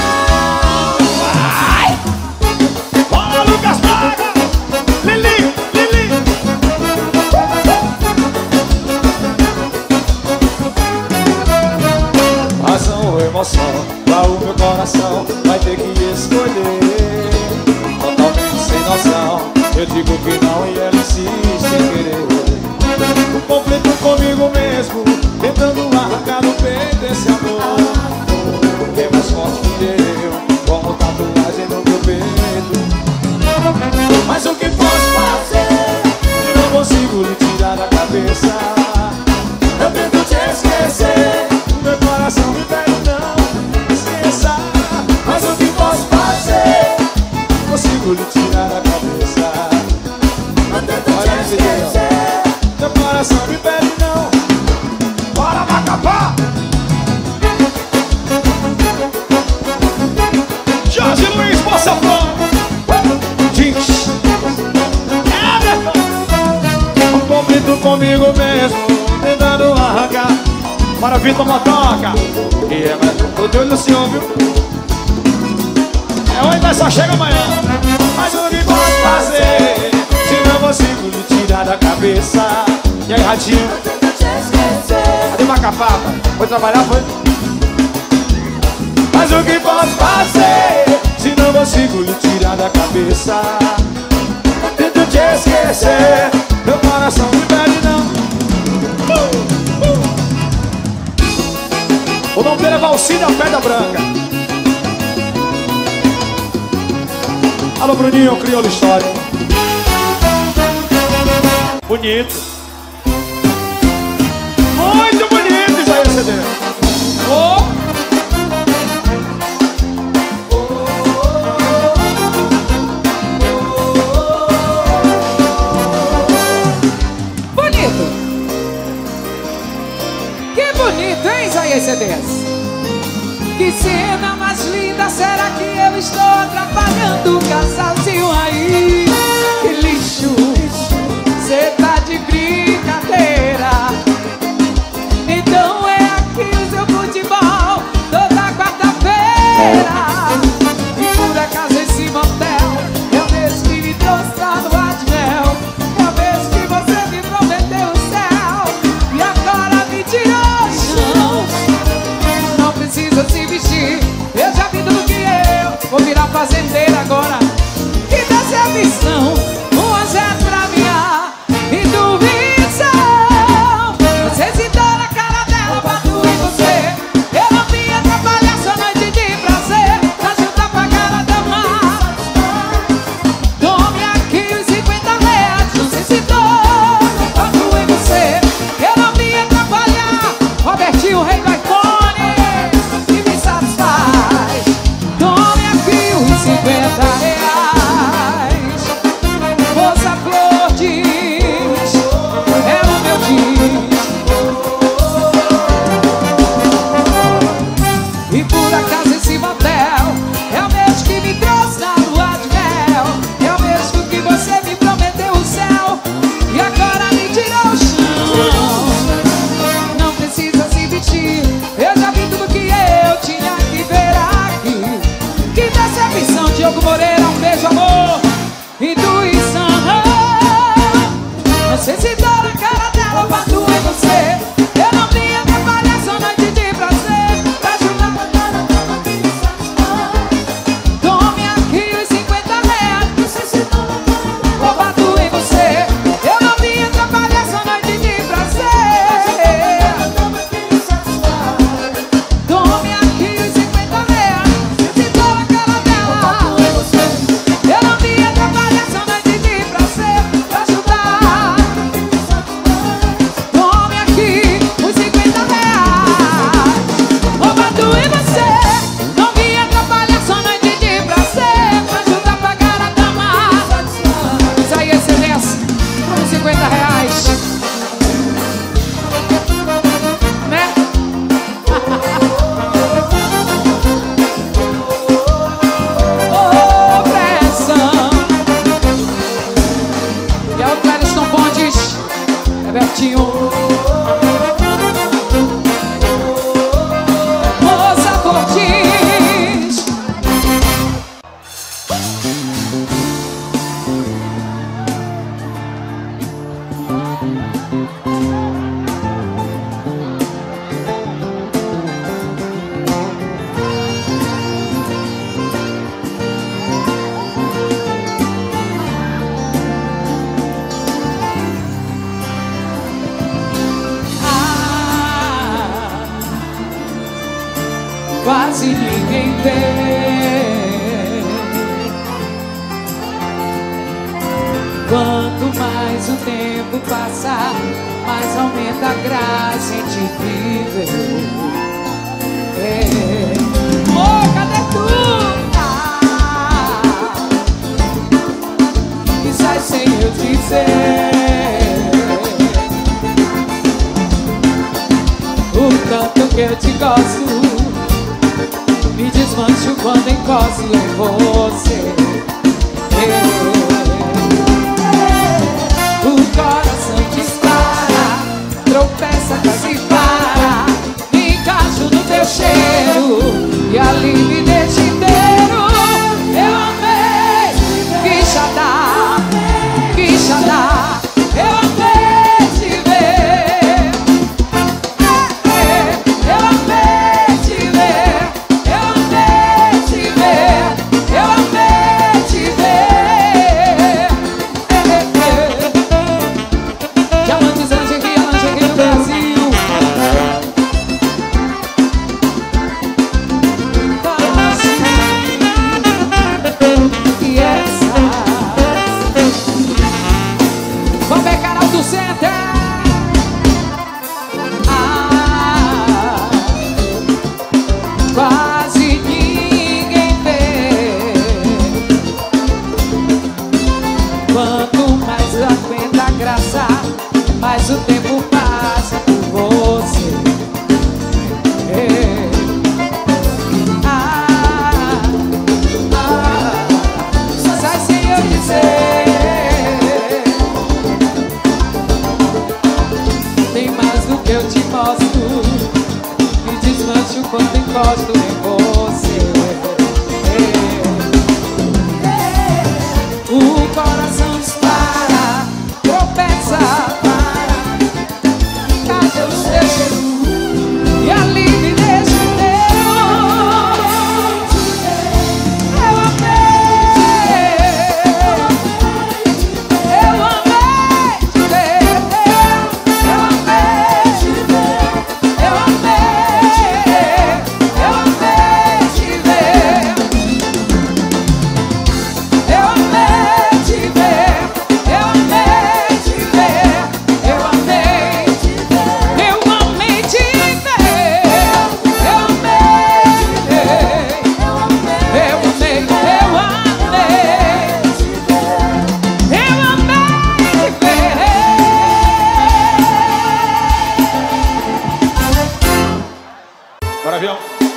Vai! Bora, Lucas Braga! Lili! Razão ou emoção, qual o meu coração vai ter que escolher? Totalmente sem noção, eu digo que não e ela insiste em querer. Um conflito comigo mesmo, tentando arrancar do peito esse amor que é mais forte que eu, como tatuagem no meu peito. Mas o que posso fazer? Não consigo lhe tirar da cabeça. Eu tento te esquecer, meu coração me pede não esqueça. Mas o que posso fazer? Não consigo lhe tirar da cabeça. Eu tento te esquecer, meu coração me pede não. Bora, Macapá! Jorge Luiz Bossafão! Jinx! Um conflito comigo mesmo, tentando arrancar. Para Vitor Motoca! E é mais o de olho no senhor, viu? É hoje, mas só chega amanhã. Mas o que posso fazer se não consigo lhe tirar da cabeça? E aí, Ratinho? Cadê Macapá? Foi trabalhar, foi? Mas o que posso fazer se não consigo lhe tirar da cabeça? Tento te esquecer, meu coração me pede não. O nome dele é Valcida Pedra Branca. Alô, Bruninho, Crioulo História. Bonito. Muito bonito isso aí, CD. Oh. Bonito! Que bonito, hein, Isaías CDs? Que cena mais linda, será que eu estou atrapalhando o casalzinho aí? Que lixo, cê tá de brincadeira. Então é aqui o seu futebol, toda quarta-feira. E por acaso esse motel é o mesmo que me trouxe lá no Admel. É o mesmo que você me prometeu o céu. quase ninguém vê. Quanto mais o tempo passa, mais aumenta a graça em te viver. Oh, cadê tu? E sai sem eu dizer o tanto que eu te gosto. Me desmancho quando encosto em você. O coração dispara, tropeça, quase para. Me encaixo no teu cheiro e ali me deixa inteiro. Eu amei, que xadá, que xadá. Eu amei te ver. Eu amei te ver. Eu amei te ver. Eu amei te ver. Diamantes, lingerie do Brasil. E essa vamos ver canal do Center. Quase ninguém vê. Quanto mais aguenta a graça, mais o tempo passa por você. Sai sem eu dizer. Tem mais do que eu te mostro. Me desmancho quando encosto em você. O coração dispara, tropeça, para. Encaixa no seu cheiro e ali me deixa inteiro. Eu amei, eu amei te ver. Eu amei te ver. Eu amei, eu amei te ver. Eu amei te ver. Eu amei te ver. Eu amei te ver. Eu amei te ver. Eu amei te ver. Eu amei, eu amei te ver. Eu amei te ver. Bora, avião.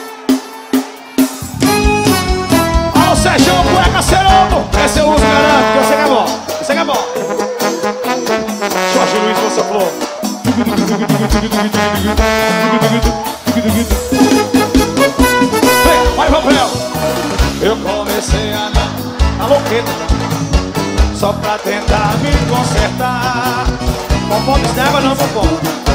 Ó, o Sérgio, cueca, cerobo. Esse eu uso, garanto, que eu sei que é bom. Esse é que é bom. Jorge Luiz, você falou. Vem, vai, papel. Eu comecei a na louqueta, só pra tentar me consertar. Pompom de água não, pompom.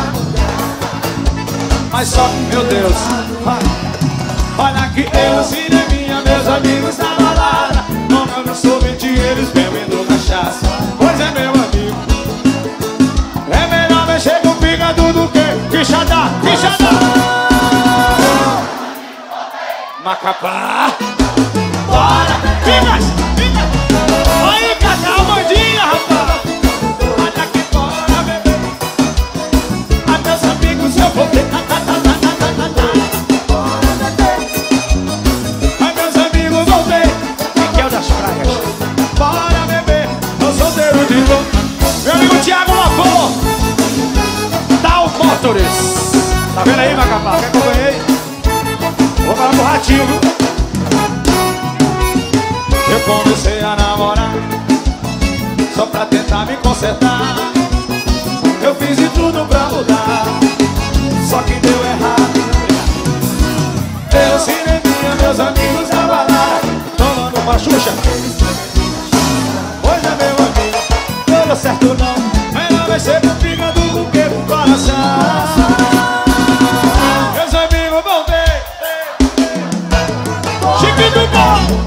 Mas só que, meu Deus, olha que eu cineminha, meus amigos na balada. Como eu não sou mentir, eles bebendo cachaça. Pois é, meu amigo, é melhor mexer com fígado do que xadá, que xadá. Macapá. Bora, fica, fica. Aí, Cacá, bandinha, rapaz. Olha que bora, bebê. A meus amigos eu vou ter. A meus amigos vão ver. Miguel das Praias. Bora, bebê. Eu sou solteiro de novo. Meu amigo Thiago Lavô. Dow Motors. Tá vendo aí, Macapá? Quer acompanhei? Vou falar pro Ratinho, viu? Eu comecei a namorar só pra tentar me consertar. Eu fiz de tudo pra mudar, só que deu errado. Eu cineminha, meus amigos na balada, tomando uma Xuxa. Pois é, meu amigo, não deu certo não. Melhor vai ser pro fígado do que pro coração. Meus amigos vão ver. Chique do bom.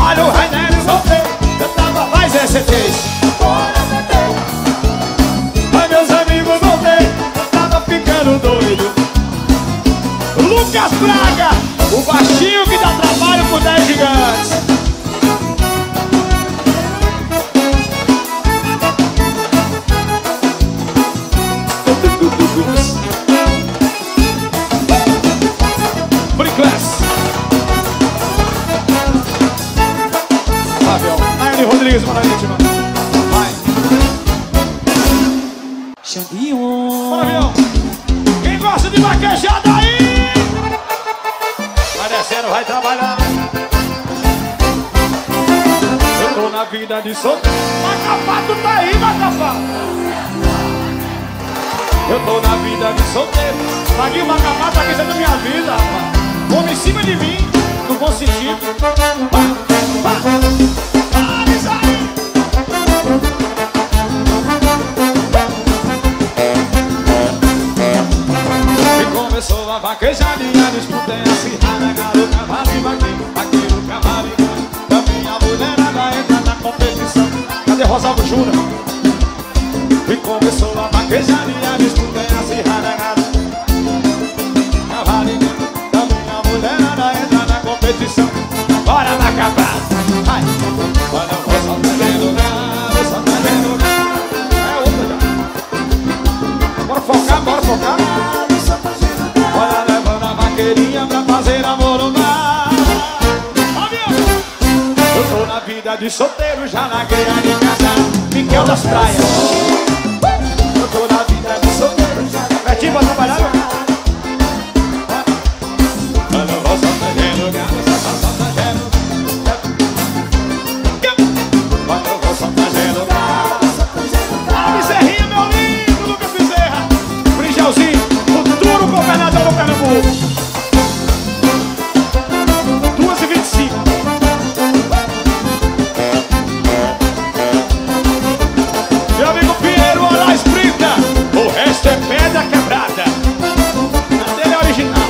Você fez. Sidney Rodrigues, mano, íntima. Vai. Xandinho. Bora, avião. Quem gosta de vaquejada aí? Vai descendo, vai trabalhar. Eu tô na vida de solteiro. Macapá, tu tá aí, Macapá. Eu tô na vida de solteiro. Paguei o Macapá, tá aquecendo minha vida, rapaz. Homem em cima de mim, no bom sentido. Isso aí. E começou a vaquejadinha, disputa em acirrada, garota, vale, vaqueiro, cavalinho. Também a mulherada entra na competição. Cadê Rosalvo Júnior? E começou a vaquejadinha, disputa em acirrada, garota, cavalinho. Também a mulherada entra na competição. Bora na capa! Vai! Bora, vou só trazendo lugar, vou só trazendo lugar. É outra já. Bora focar, bora focar. Bora levando a vaqueirinha pra fazer amor no mar. Eu tô na vida de solteiro, já na guerra de casar. Miguel das Praias. Eu tô na vida de solteiro, já na Betinho pra trabalhar, meu cara. Olha, eu vou só trazendo lugar, só trazendo. Olha, eu vou só trazendo lugar. Ah, Bezerrinha, meu lindo, Lucas Bezerra. Brinjelzinho, futuro governador do Pernambuco. 2h25. Meu amigo Pinheiro, olha a escrita. O resto é pedra quebrada. A dele é original.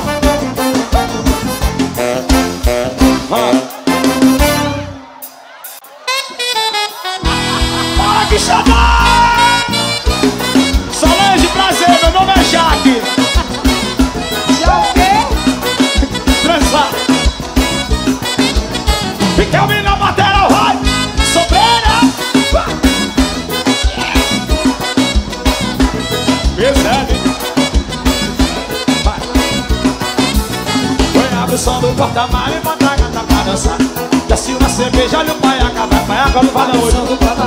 Bora que chamar! Solange, prazer, meu nome é Jaque. Já o quê? Transar. Fica o menino na bateria, vai! Sobreira! Percebe? Vai! Foi, abre o som do porta-malha e bota a gata pra dançar. Desce uma cerveja, olha o paiaca, vai paiaca, não fala hoje.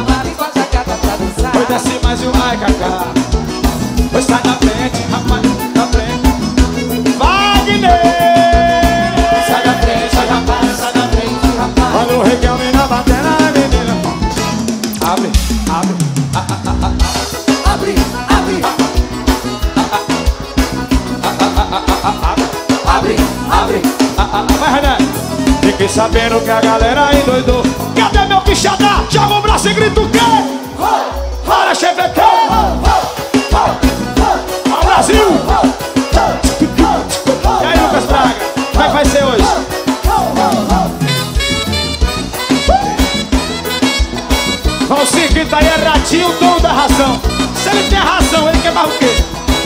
Foi, desce mais um, vai, cacá. Foi, sai da frente, rapaz, da frente. Wagner! Sai da frente, rapaz, sai da frente, rapaz. Olha o regueiro na bateria, menina. Abre, abre. Abre, abre. Abre, abre. Vai, René. Fiquei sabendo que a galera endoidou. Cadê meu pichadá? Joga o braço e grita o quê? Para, chevette! Ó, Brasil! E aí, Lucas Braga? Como é que vai ser hoje? Valci, que tá aí é ratinho, o dono da ração. Se ele tem a ração, ele quer mais o quê?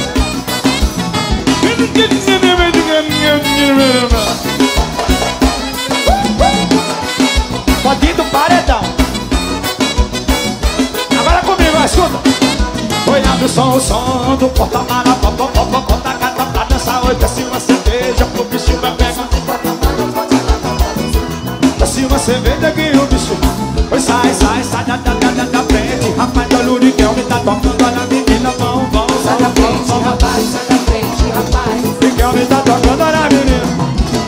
Podinho do paredão. Agora comigo, vai, escuta. Foi, abre o som do porta-mala. Bota a gata pra dançar. Oi, desce uma cerveja pro bicho vai pegar. Desce uma cerveja que o bicho. Oi, sai da frente. Rapaz, olha o Miguel me tá tocando. Olha a menina, vão. Sai da frente, rapaz, sai da frente, rapaz. Miguel me tá tocando, olha a menina.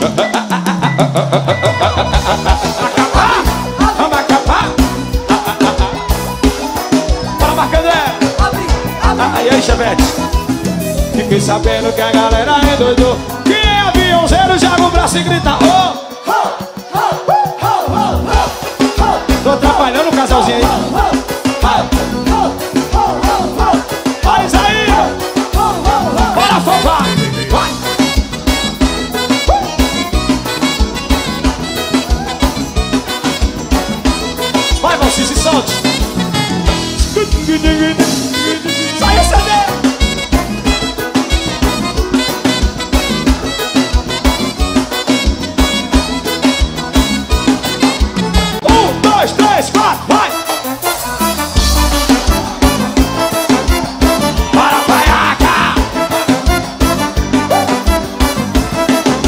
Vamos acabar. Bora, Marcandé. E aí, Chevette? Fiquei sabendo que a galera endoidou. Quem é aviãozeiro, joga o braço e grita oh! Tô atrapalhando o casalzinho aí. Faz aí! Bora, Fofá! Vai! Vai, Valci, se solte! Sai, CD!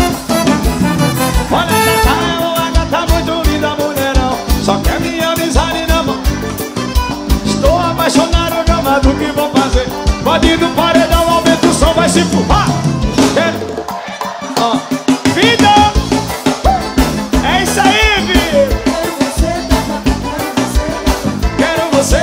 Só quer minha amizade Pode ir do paredão, aumenta o som, vai se empurrar. Vida! É isso aí, filho! Quero você.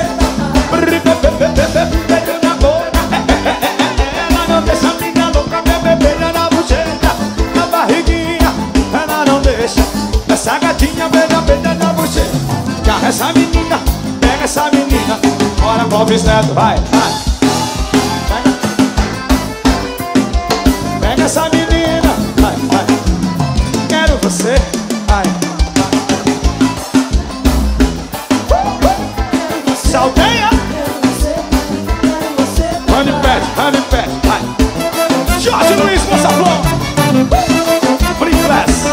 Beijo na boca. Ela não deixa minha louca, minha bebê na buceta, na barriguinha. Ela não deixa. Essa gatinha beija na buceta. Agarra essa menina, pega essa menina. Bora, Clóvis Neto, vai, vai. Pega essa menina, vai, vai. Quero você, vai. Salteia. Honey Pet, vai. Jorge Luiz, moça flor. Free class.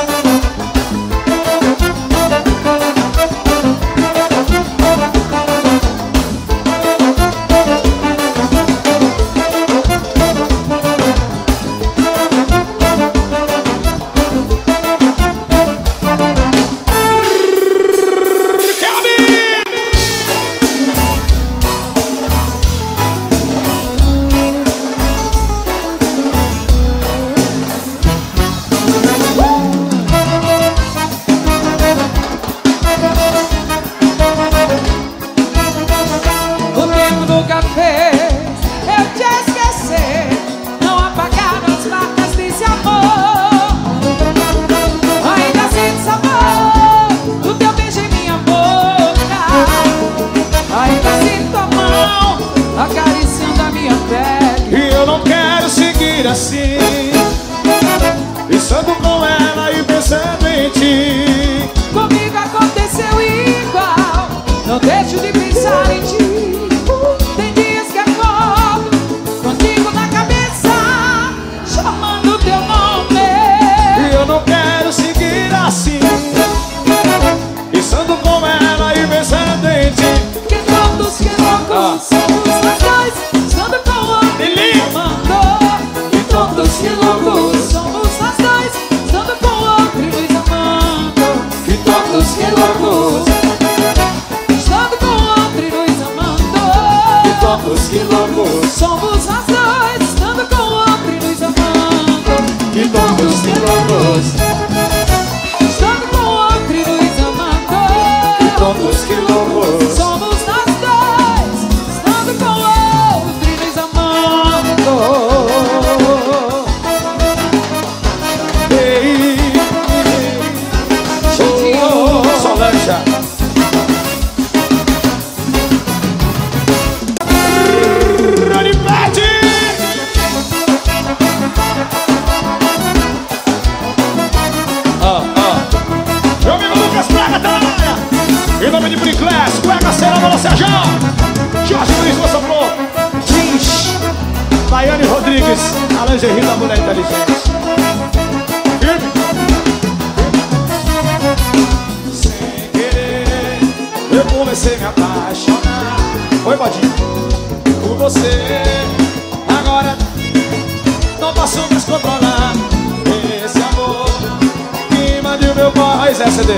Assim, pensando com ela e pensando em ti. Comigo aconteceu igual, não deixo de pensar em ti. Tem dias que acordo contigo na cabeça, chamando teu nome. E eu não quero seguir assim, pensando com ela e pensando em ti. Que tontos, que loucos, somos nós dois, estando com o outro e amando. Tontos, que loucos, somos nós dois, estando com o outro e nos amando. Que tontos, que loucos, estando com o outro e nos amando. que tontos, que loucos, somos nós dois, estando com o outro e nos amando. que tontos, que loucos, estando com o outro e nos amando. que tontos, que loucos, somos nós dois, estando com o outro e nos amando. Solange. Honey Pet. Meu amigo Lucas Praga tá na área. Em nome de Briclass, Cueca Cera, Bola Sérgio, Jorge Luiz, moça flor, Jeans, Daiane Rodrigues, a lingerie da mulher inteligente. Firme. Eu comecei a me apaixonar. Oi, Bodinho. Por você. Agora não posso mais controlar esse amor que invadiu meu voz. É CD.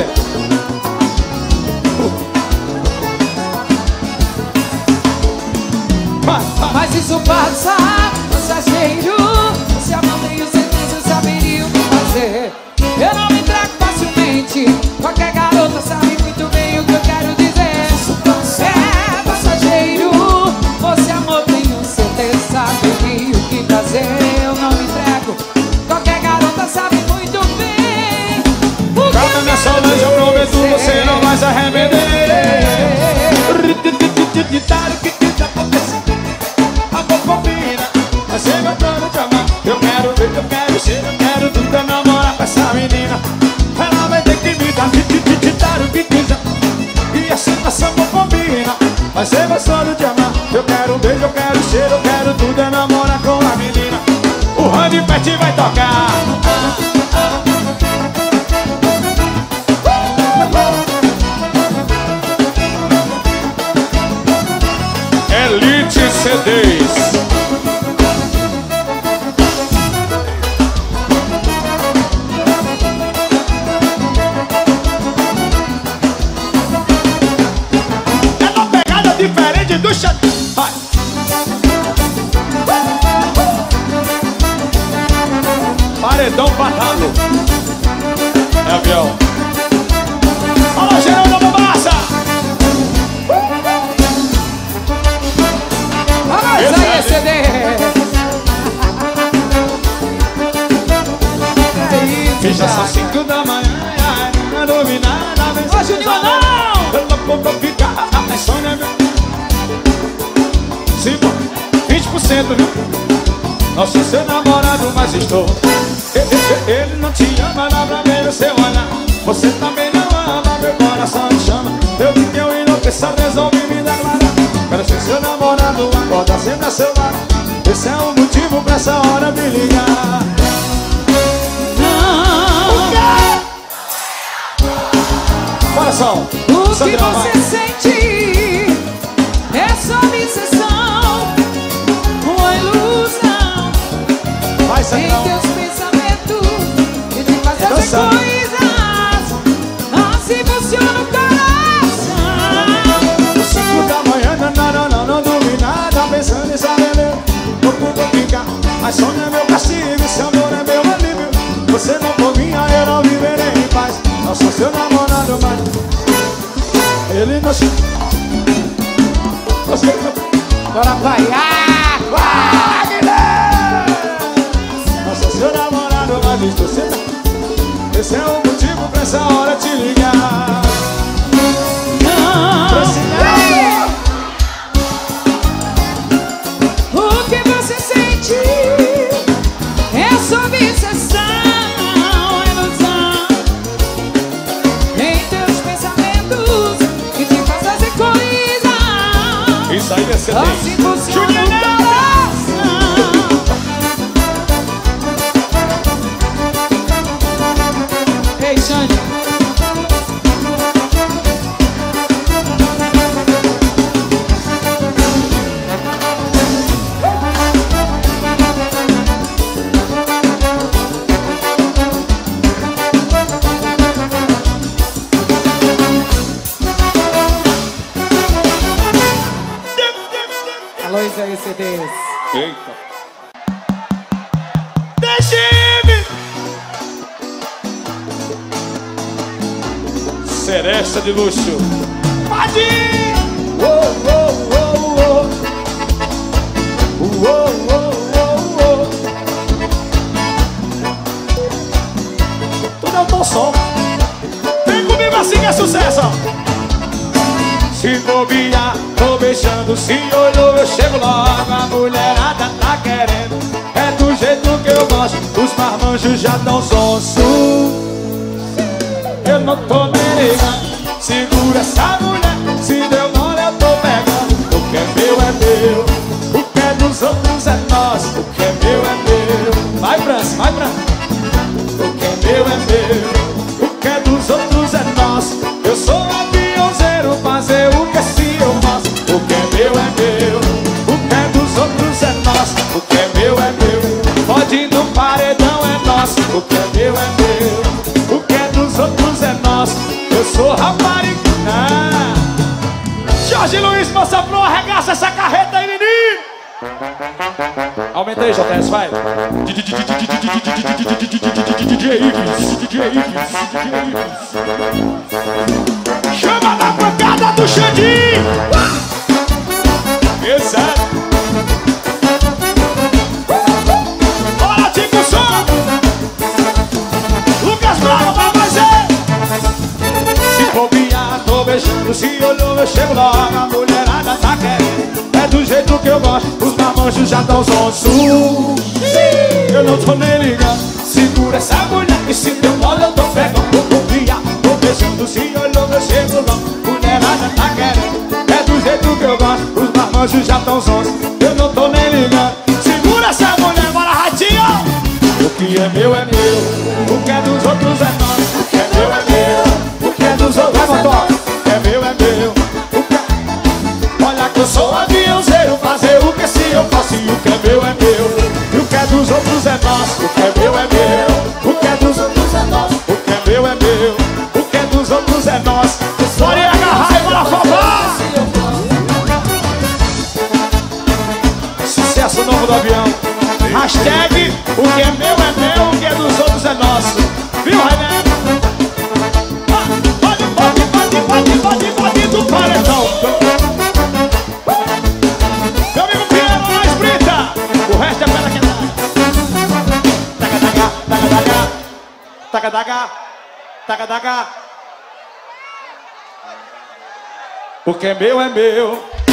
Mas isso passa, passageiro. Se eu não tenho certeza, eu saberia o que fazer. Eu não me entrego facilmente. Qualquer garota sabe muito bem o que eu quero dizer. É passageiro, você amor, tenho certeza, sabe o que fazer. Eu não me entrego. Qualquer garota sabe muito bem o que Calma, minha Solange, eu prometo, você não vai se arrepender. Amor combina, vai ser meu plano de amar. Eu quero ver, eu quero ser, eu quero tudo, eu namorar com essa menina. Ela vai ter que me dar o que quiser. E a sensação não combina, vai ser meu sonho de amar. Eu quero beijo, eu quero cheiro, eu quero tudo, eu namorar com a menina. O Honey Pet vai tocar. Elite CDs. É uma pegada diferente do chat. Vai. paredão batado. É avião. Alô, Geraldo da Bombaça! Vamos aí, CD! Já são 5 da manhã, não dormi nada. Ô, Juninho, não! Pela boca fica, a Sônia, meu. 20%, viu? Não sou seu namorado, mas estou. Ele não te ama, dá pra ver o seu olhar. Você também não ama, meu coração te chama. Eu vi que eu enlouqueço, resolvi me declarar. Quero ser seu namorado, acorda sempre a seu lado. Esse é o motivo pra essa hora me ligar. Coração, o que você sente é só obsessão, uma ilusão. Vai, em teus pensamentos que te faz fazer coisas assim funciona o coração. 5 da manhã, não dormi nada, pensando em saber meu corpo vou ficar. Mas sonho é meu castigo, esse amor é meu alívio. Você não for minha, eu não viverei em paz. Não sou seu namorado, mas ele não se... Você não... Bora vaiar! Wagner! Não sou seu namorado, mas estou sendo... Esse é o motivo pra essa hora te ligar. O que você sente é só obsessão, ilusão em teus pensamentos que te faz fazer coisas. Isso aí é CD. Assim funciona o coração. Ei, Xande. Alô, isso aí, CDs. Eita. Deixe-me! Seresta de luxo. Pode ir! Tudo é um bom som. Vem comigo assim que é sucesso. Se bobear, tô beijando. Se olhou, eu chego logo. A mulherada tá querendo. É do jeito que eu gosto. Os marmanjos já tão sonsos. Eu não tô nem ligando. Segura essa mulher. Se deu mole, eu tô pegando. O que é meu é meu. O que é dos outros é nosso. O que é meu é meu. Vai, França, vai, França. O que é meu é meu. O que é dos outros é nosso. Eu sou aviãozeiro, fazer o que se eu posso. O que é meu é meu. O que é dos outros é nosso. O que é meu é meu. Pode ir no paredão é nosso. O que é meu é meu. O que é dos outros é nosso. Eu sou rapariga. Jorge Luiz, moça pro, arregaça essa carreta aí, menino. Aumenta aí, JS, vai. DJ Ives, DJ Ives. Chama na pancada do Xandinho. Exato. Bora, Tico Som. Lucas Bravo, vai fazer. Se bobear, tô beijando. Se olhou, eu chego logo. A mulherada tá querendo. É do jeito que eu gosto. Os marmanjos já tão sonsos. Eu não tô nem ligando. Segura essa mulher. E se deu mole, eu tô pegando. Tô bobear, tô beijando. Se olhou, eu chego logo. Mulherada tá querendo. É do jeito que eu gosto. Os marmanjos já tão sonsos. Eu não tô nem ligando. Segura essa mulher, bora, ratinho. O que é meu é meu. O que é dos outros é nosso. O que é meu é meu. O que é dos outros é nosso. O que é meu é meu. O que é... Olha que eu sou aviãozeiro, fazer o que se eu posso. E o que é meu é meu. E o que é dos outros é nosso. O que é meu é meu. O que é dos outros é nosso. O que é meu é meu. O que é dos outros é nosso. Bora ir agarrar e bora falar. Sucesso novo do avião. Hashtag o que é meu, o que é dos outros é nosso. Viu, René? Pode do paredão. Meu amigo Piano, mais Brita. O resto é pela quebrada. Taca, taca, taca. Taca, taca. O que é meu é meu.